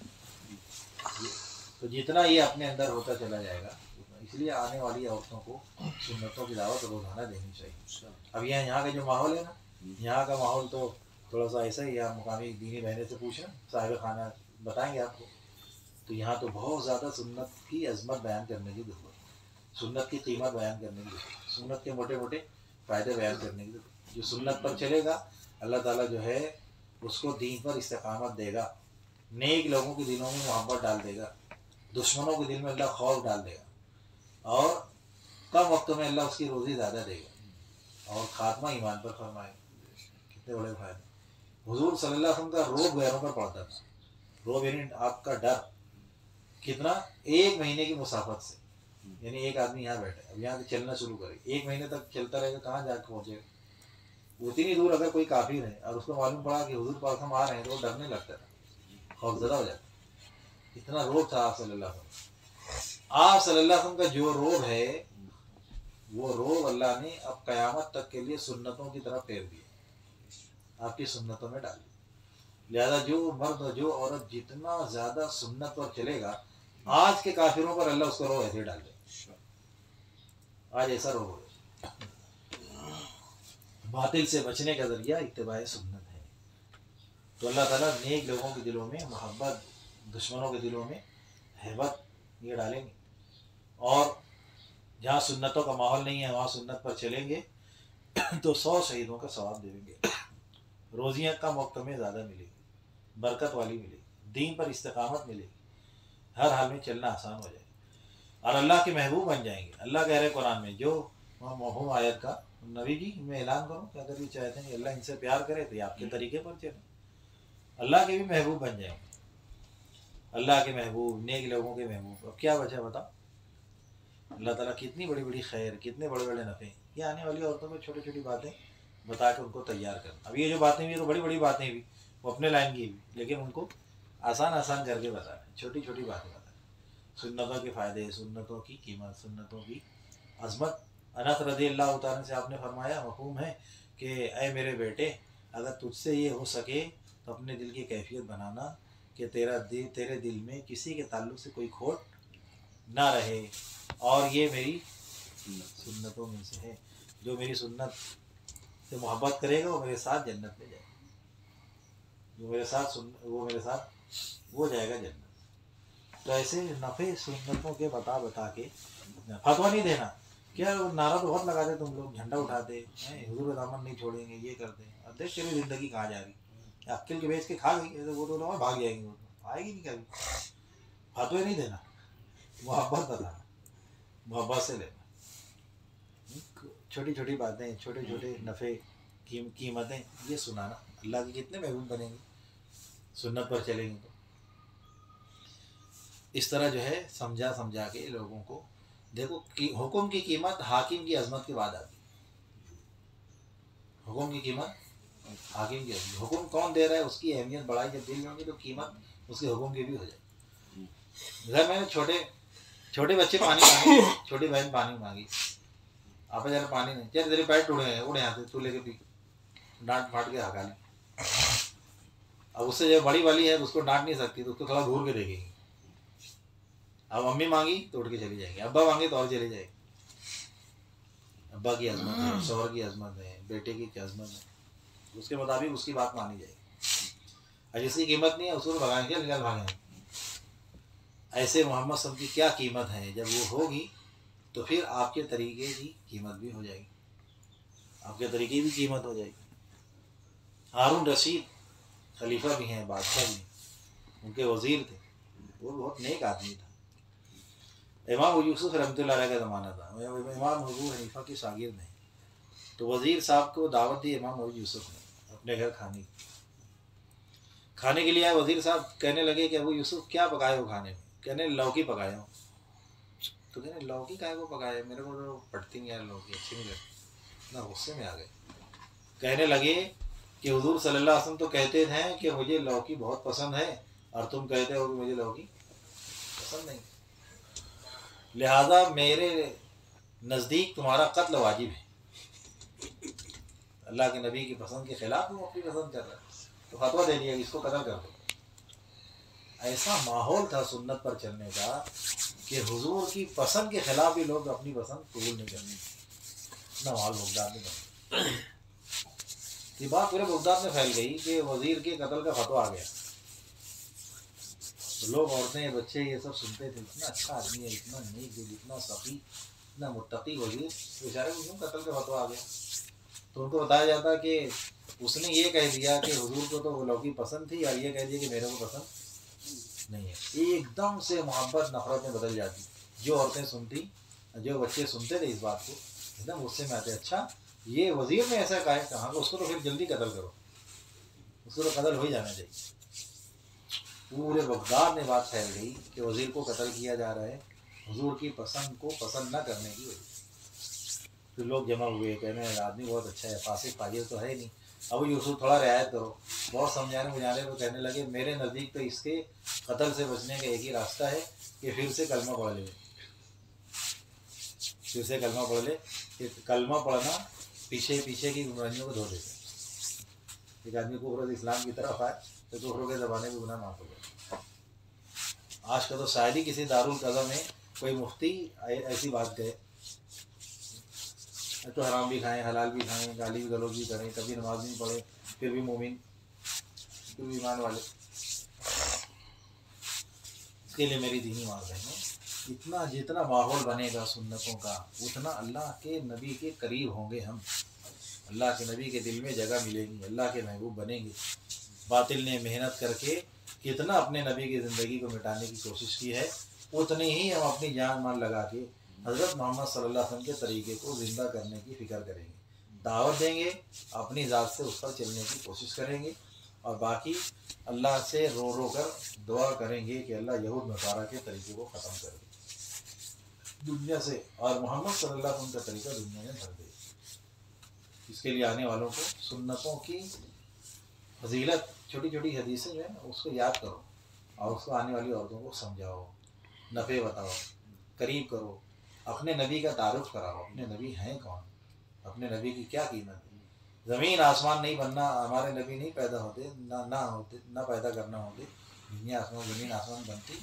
नहीं। तो जितना ये अपने अंदर होता चला जाएगा, इसलिए आने वाली औरतों को सुन्नतों की दावत रोजाना देनी चाहिए। अब यहाँ यहाँ का जो माहौल है ना, यहाँ का माहौल तो थोड़ा सा ऐसा ही, यहाँ मुकामी दीनी बहने से पूछना, साहिब खाना बताएंगे आपको। तो यहाँ तो बहुत ज़्यादा सुन्नत की अजमत बयान करने की ज़रूरत है, सुन्नत की कीमत बयान करने की ज़रूरत है, सुन्नत के मोटे मोटे फ़ायदे बयान करने की ज़रूरत है। जो सुन्नत पर चलेगा अल्लाह ताला जो है उसको दीन पर इस्तिकामत देगा, नेक लोगों के दिलों में मोहब्बत डाल देगा, दुश्मनों के दिल में अल्लाह खौफ डाल देगा, और कम वक्त में अल्लाह उसकी रोज़ी ज़्यादा देगा, और खात्मा ईमान पर फरमाएगा। कितने बड़े फायदे। हुजूर सल्लल्लाहु अलैहि वसल्लम का रोब गैरों पर पड़ता था, रोब यानी आपका डर। कितना? एक महीने की मुसाफत से, यानी एक आदमी यहाँ बैठे, अब यहाँ से चलना शुरू करे, एक महीने तक चलता रहेगा, कहाँ जाकर पहुँचेगा? उतनी दूर अगर कोई काफिर है और उसको मालूम पड़ा कि हुजूर पाक हम आ रहे हैं तो वो डरने लगता था, खौफज़दा हो जाता। इतना रोब था आप सल्लल्लाहु अलैहि वसल्लम। आप सल्लल्लाहु अलैहि वसल्लम का जो रोब है वो रोब अल्लाह ने अब क़यामत तक के लिए सुन्नतों की तरफ फेर दिया, आपकी सुन्नतों में डाल दिया। लिहाजा जो मर्द जो औरत जितना ज़्यादा सुन्नत पर चलेगा, आज के काफिरों पर अल्लाह उसको रोग ऐसे डाल दे। आज ऐसा रोग हो, बातिल से बचने का जरिया इत्तिबाए सुन्नत है। तो अल्लाह ताला नेक लोगों के दिलों में मोहब्बत, दुश्मनों के दिलों में हैबत ये डालेंगे। और जहाँ सुन्नतों का माहौल नहीं है वहाँ सुन्नत पर चलेंगे तो सौ शहीदों का सवाब देंगे। रोज़ियाँ कम वक्त में ज़्यादा मिलेगी, बरकत वाली मिलेगी, दीन पर इस्तिकामत मिलेगी, हर हाल में चलना आसान हो जाएगा और अल्लाह के महबूब बन जाएंगे। अल्लाह कह रहे कुरान में, जो मफहूम आयत का, नबी जी मैं ऐलान करूँ कि अगर ये चाहते हैं कि अल्लाह इनसे प्यार करे तो ये आपके तरीके पर चलें, अल्लाह के भी महबूब बन जाएंगे। अल्लाह के महबूब, नेक लोगों के महबूब। अब क्या वजह बताओ? अल्लाह ताला कितनी बड़ी बड़ी खैर, कितने बड़े बड़े नफ़े, ये आने वाली औरतों में छोटी छोटी बातें बता के उनको तैयार करना। अब ये जो बातें भी तो बड़ी बड़ी बातें भी, वो अपने लाइन की भी, लेकिन उनको आसान आसान करके बता रहे हैं, छोटी छोटी बातें बता रहे। सुन्नतों के फ़ायदे, सुन्नतों की कीमत, सुन्नतों की अज़मत। अनस रज़ी अल्लाह तआला से आपने फरमाया, मफ़हूम है कि ऐ मेरे बेटे, अगर तुझसे ये हो सके तो अपने दिल की कैफियत बनाना कि तेरा दिल, तेरे दिल में किसी के ताल्लुक़ से कोई खोट ना रहे। और ये मेरी सुन्नतों में से है, जो मेरी सुन्नत से मोहब्बत करेगा वो मेरे साथ जन्नत में जाएगा, जो मेरे साथ सुन वो मेरे साथ वो जाएगा जन्नत। तो ऐसे नफ़े सुन्नतों के बता बता के फतवा नहीं देना। क्या नारा तो बहुत लगाते तुम लोग, झंडा उठाते हैं, हुजूर दामन नहीं छोड़ेंगे, ये करते हैं। अब देख तेरी ज़िंदगी कहाँ जा रही, अक्ल के बेच के खा गई, तो वो तो लोग भाग जाएंगे, वो तो आएगी नहीं कभी। फतवे नहीं देना, मोहब्बत बताना, मोहब्बत से लेना। छोटी छोटी बातें, छोटे छोटे नफ़े, कीम कीमतें ये सुनाना। अल्लाह के कितने महबूब बनेंगे सुन्नत पर चलेंगे तो। इस तरह जो है समझा समझा के लोगों को, देखो कि हुक्म की कीमत हाकिम की अजमत के बाद आती है। हुक्म की कीमत हाकिम की अजमत, हुक्म कौन दे रहा है उसकी अहमियत बढ़ाई जब दिल में होगी तो कीमत उसके हुक्म की भी हो जाएगी। घर में छोटे छोटे बच्चे पानी मांगे, छोटी बहन पानी मांगी, आप जरा पानी नहीं, चल तेरे पैर टूटे हैं, उड़े यहाँ से, तू लेके पी, डांट फाट के हका ली। अब उससे जो बड़ी वाली है उसको डांट नहीं सकती, तो उसको थोड़ा घूर के देखेगी। अब अम्मी मांगी तो उठ के चली जाएगी, अब्बा मांगे तो और चली जाएगी। अब्बा की अजमत है, शौहर की अजमत है, बेटे की क्या अजमत है, उसके मुताबिक उसकी बात मानी जाएगी। और जिसकी कीमत नहीं है उसको तो भगाएंगे, निकल भागेंगे। ऐसे मोहम्मद सल्लल्लाहु अलैहि वसल्लम की क्या कीमत है, जब वो होगी तो फिर आपके तरीके की कीमत भी हो जाएगी, आपके तरीके की कीमत हो जाएगी। हारून रशीद खलीफा भी हैं, बादशाह भी हैं, उनके वज़ीर थे, वो बहुत नेक आदमी था। इमाम यूसुफ रहमतुल्लाह अलैह का ज़माना था, इमाम अबू हनीफा के शागिर्द हैं। तो वज़ीर साहब को दावत दी इमाम अबू यूसुफ ने अपने घर खाने खाने के लिए आए। वज़ीर साहब कहने लगे कि अबू यूसुफ क्या पकाए हो खाने में? कहने लौकी पकाए हो। तो कहने लौकी काहे को पकाए, मेरे को तो पड़ती नहीं यार लौकी, अच्छी नहीं लगती। ना गुस्से में आ गए, कहने लगे कि हुजूर सल्लल्लाहु अलैहि वसल्लम तो कहते हैं कि मुझे लौकी बहुत पसंद है और तुम कहते हो कि मुझे लौकी पसंद नहीं, लिहाजा मेरे नज़दीक तुम्हारा कत्ल वाजिब है। अल्लाह के नबी की पसंद के खिलाफ तुम अपनी पसंद कर रहे हो, तो फतवा दे दिया इसको कत्ल कर दो। ऐसा माहौल था सुन्नत पर चलने का कि हुजूर की पसंद के खिलाफ भी लोग अपनी पसंद कबूल नहीं करनी। इतना माहौल बगदाद में बना, ये बात पूरे बगदाद में फैल गई कि वज़ीर के कत्ल का फतवा आ गया। तो लोग, औरतें, बच्चे ये सब सुनते थे, इतना अच्छा आदमी है, इतना नेक दिल, इतना सफ़ी, इतना मुत्तकी वज़ीर, बेचारे को क्यों कत्ल का फतवा आ गया? तो उनको बताया जाता कि उसने ये कह दिया कि हुजूर को तो वो लौकी पसंद थी और ये कह दिया कि मेरे को पसंद नहीं है। एकदम से मोहब्बत नफरत में बदल जाती। जो औरतें सुनती, जो बच्चे सुनते थे इस बात को, एकदम गुस्से में आते, अच्छा ये वज़ीर ने ऐसा कहा है, कहाँ को, उसको तो फिर जल्दी कत्ल करो, उसको तो कत्ल हो ही जाना चाहिए। पूरे बगदाद में बात फैल गई कि वज़ीर को कत्ल किया जा रहा है हुजूर की पसंद को पसंद न करने की वजह से। फिर लोग जमा हुए, कहने आदमी बहुत अच्छा है, फासिक फाजिर तो है नहीं, अब यूसुफ थोड़ा रियायत करो। बहुत समझाने बुझाने को कहने लगे, मेरे नज़दीक तो इसके कत्ल से बचने का एक ही रास्ता है कि फिर से कलमा पढ़ ले, फिर से कलमा पढ़ ले। कि कलमा पढ़ना पीछे पीछे की गुमराहियों को धो देता है। एक आदमी को इस्लाम की तरफ आए तो दूसरों के ज़माने में गुनाह माफ़ हो गया। आज का तो शायद ही किसी दारुल कज़ा में कोई मुफ्ती ऐसी बात कहे, तो हराम भी खाएं, हलाल भी खाएं, गाली भी गलौज भी करें, कभी नमाज नहीं पढ़े, फिर भी मोमिन, फिर भी ईमान वाले। इसके लिए मेरी दीनी बात है, इतना जितना माहौल बनेगा सुन्नतों का, उतना अल्लाह के नबी के करीब होंगे हम, अल्लाह के नबी के दिल में जगह मिलेगी, अल्लाह के महबूब बनेंगे। बातिल ने मेहनत करके कितना अपने नबी की ज़िंदगी को मिटाने की कोशिश की है, उतनी ही हम अपनी जान माल लगा के हज़रत मोहम्मद सल्लल्लाहु अलैहि वसल्लम के तरीके को ज़िंदा करने की फ़िक्र करेंगे, दावत देंगे, अपनी ज़ात से उस पर चलने की कोशिश करेंगे, और बाकी अल्लाह से रो रो कर दुआ करेंगे कि अल्लाह यहूद नसारा के तरीके को ख़त्म कर दे दुनिया से, और मोहम्मद सल्लल्लाहु अलैहि वसल्लम का तरीका दुनिया में भर दे। इसके लिए आने वालों को सुन्नतों की फजीलत, छोटी छोटी हदीसें जो है ना, उसको याद करो और उसको आने वाली औरतों को समझाओ, नफ़े बताओ, करीब करो, अपने नबी का तारुफ कराओ, अपने नबी हैं कौन, अपने नबी की क्या कीमत है। ज़मीन आसमान नहीं बनना, हमारे नबी नहीं पैदा होते, ना ना होते, ना पैदा करना होते, दुनिया आसमान ज़मीन आसमान बनती।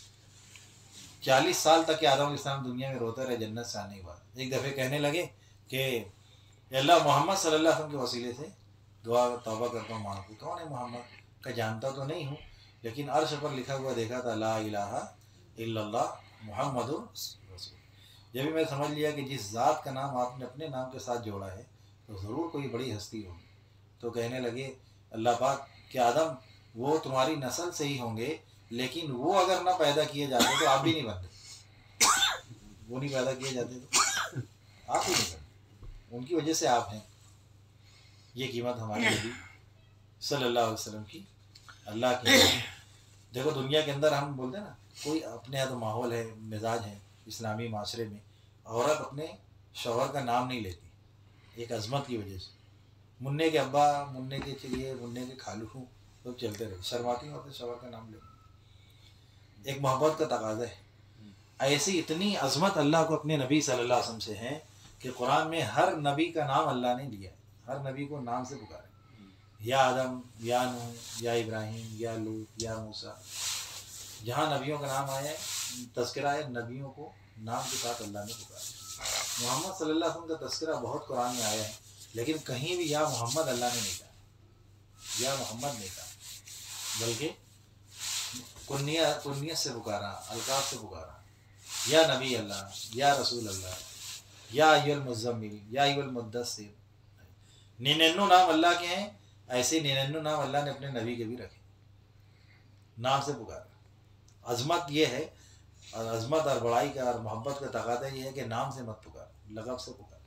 चालीस साल तक आदम अलैहिस्सलाम दुनिया में रोते रहे जन्नत से आने के बाद। एक दफ़े कहने लगे कि अल्लाह मोहम्मद सल्लल्लाहु अलैहि वसल्लम के वसीले से दुआ तौबा करता हूँ, मांगती कौन है मोहम्मद का, जानता तो नहीं हूँ, लेकिन अर्श पर लिखा हुआ देखा था ला इलाहा इल्लल्लाह मुहम्मदुर रसूल। जब भी मैं समझ लिया कि जिस ज़ात का नाम आपने अपने नाम के साथ जोड़ा है तो ज़रूर कोई बड़ी हस्ती होगी। तो कहने लगे अल्लाह पाक कि आदम वो तुम्हारी नस्ल से ही होंगे, लेकिन वो अगर ना पैदा किए जाते तो आप भी नहीं बनते, वो नहीं पैदा किए जाते तो आप ही नहीं बनते, उनकी वजह से आप हैं। ये कीमत हमारी नबी सल्लल्लाहु अलैहि वसल्लम की, अल्लाह की। देखो दुनिया के अंदर हम बोलते हैं ना, कोई अपने यहाँ तो माहौल है, मिजाज है इस्लामी माशरे में, औरत अपने शौहर का नाम नहीं लेती, एक अजमत की वजह से। मुन्ने के अब्बा, मुन्ने के चलिए, मुन्ने के खालू तो चलते रहे, शर्माती होते शौहर का नाम ले, एक मोहब्बत का तकाजा है। ऐसी इतनी अजमत अल्लाह को अपने नबी सल्लल्लाहु अलैहि वसल्लम से है कि कुरान में हर नबी का नाम अल्लाह ने लिया है, हर नबी को नाम से पुकारे, या आदम, या नूह, या इब्राहिम, या लूत, या मूसा। जहाँ नबियों का नाम आया है, तज़किरा है, नबियों को नाम के साथ अल्लाह ने पुकारा। मोहम्मद सल्लल्लाहु अलैहि वसल्लम का तज़किरा बहुत कुरान में आया है, लेकिन कहीं भी या मोहम्मद अल्लाह ने नहीं कहा, या मोहम्मद नहीं कहा, बल्कि कुन्निया कुन्नियत से पुकारा, अलकाब से पुकारा, या नबी अल्लाह, या रसूल अल्लाह, या अय्युल मुज़्ज़म्मिल, या अय्युल मुद्दस्सिर। निन्यानवे नाम अल्लाह के हैं, ऐसे निन्यानवे नाम अल्लाह ने अपने नबी के भी रखे, नाम से पुकारा। अजमत ये है, और अजमत और बड़ाई का और मोहब्बत का तकादा ये है कि नाम से मत पुकार, लक़ब से पुकार।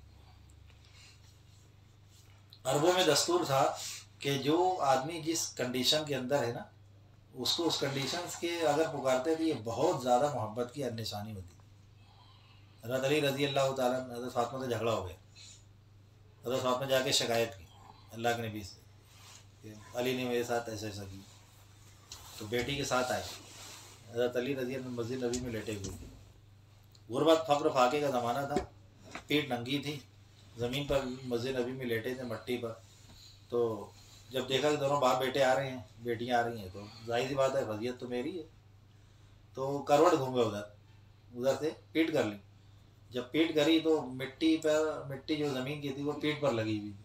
अरबों में दस्तूर था कि जो आदमी जिस कंडीशन के अंदर है ना, उसको उस कंडीशन के अगर पुकारते थे, ये बहुत ज़्यादा मोहब्बत की निशानी होती। हज़रत अली रज़ी अल्लाह ताला अन्हु, हज़रत फातिमा से झगड़ा हो गया, हज़रत फातिमा जाके शिकायत की अल्लाह के नबी से, अली ने मेरे साथ ऐसा ऐसा किया। तो बेटी के साथ आए, हज़रत अली रज़ी अल्लाह मस्जिद नबी में लेटे हुए थे, गुरबत फ़क्र फाके का ज़माना था, पीठ नंगी थी, ज़मीन पर मस्जिद नबी में लेटे थे मट्टी पर। तो जब देखा कि दोनों बाप बेटे आ रहे हैं, बेटियां आ रही हैं, तो जाहिर सी बात है वज़ियत तो मेरी है, तो करवट घूमे उधर, उधर से पीठ कर ली। जब पीठ करी तो मिट्टी पर, मिट्टी जो ज़मीन की थी वो पीठ पर लगी हुई थी।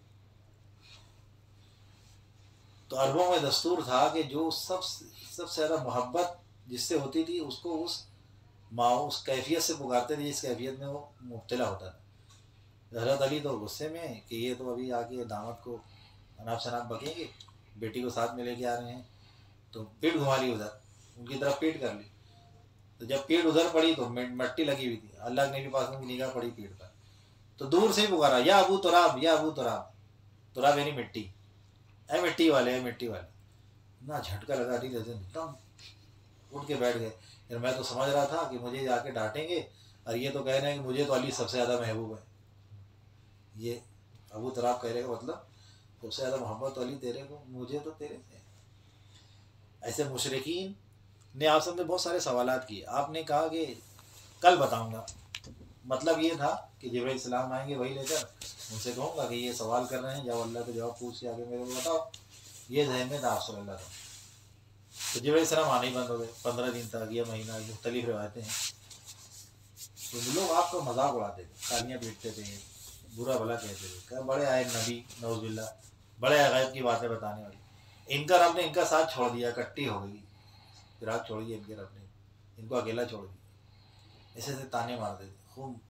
तो अरबों में दस्तूर था कि जो सब सबसे ज़्यादा मोहब्बत जिससे होती थी, उसको उस माँ उस कैफियत से पुकारते थे जिस कैफियत में वो मुब्तला होता था। हज़रत अली तो गुस्से में कि ये तो अभी आके दामद को अनाप शनाप बकेंगे, बेटी को साथ में लेके आ रहे हैं, तो पीठ घुमा ली उधर, उनकी तरफ पीठ कर ली। तो जब पीठ उधर पड़ी तो मट्टी लगी हुई थी, अल्लाह के नबी पास में निगाह पड़ी पीठ पर, तो दूर से ही पुकारा, या अबू तुराब, या अबू तुराब, तुराब यानी मिट्टी, ऐ मिट्टी वाले, ऐ मिट्टी वाले। ना झटका लगा, नहीं रहते एकदम उठ के बैठ गए। फिर मैं तो समझ रहा था कि मुझे जाके डांटेंगे, और ये तो कह रहे हैं कि मुझे तो अली सबसे ज़्यादा महबूब है। ये अबू तुराब कह रहे का मतलब सबसे ज़्यादा मोहब्बत अली तेरे को, मुझे तो तेरे से। ऐसे मुशरिकीन ने आप सब ने बहुत सारे सवालात किए। आपने कहा कि कल बताऊंगा, मतलब ये था कि जिब्राइल सलाम आएंगे वही लेकर, उनसे कहूँगा कि ये सवाल कर रहे हैं, जब अल्लाह के जवाब पूछ के आगे मेरे को बताओ। ये जहन में था रसूलुल्लाह का। तो जब सलाम आने ही बंद हो गए, पंद्रह दिन तक या महीना, मुख्तलिफ रिवायतें हैं। तो लोग आपका मजाक उड़ाते थे, तालियाँ पीटते थे, बुरा भला कहते थे, क्या बड़े आए नबी नौजुबिल्ला, बड़े गैब की बातें बताने वाले। इनका रब ने इनका साथ छोड़ दिया, कट्टी हो गई, फिर आप छोड़िए इनके रब ने इनको अकेला छोड़ दिया। ऐसे ऐसे ताने मारते थे, खूब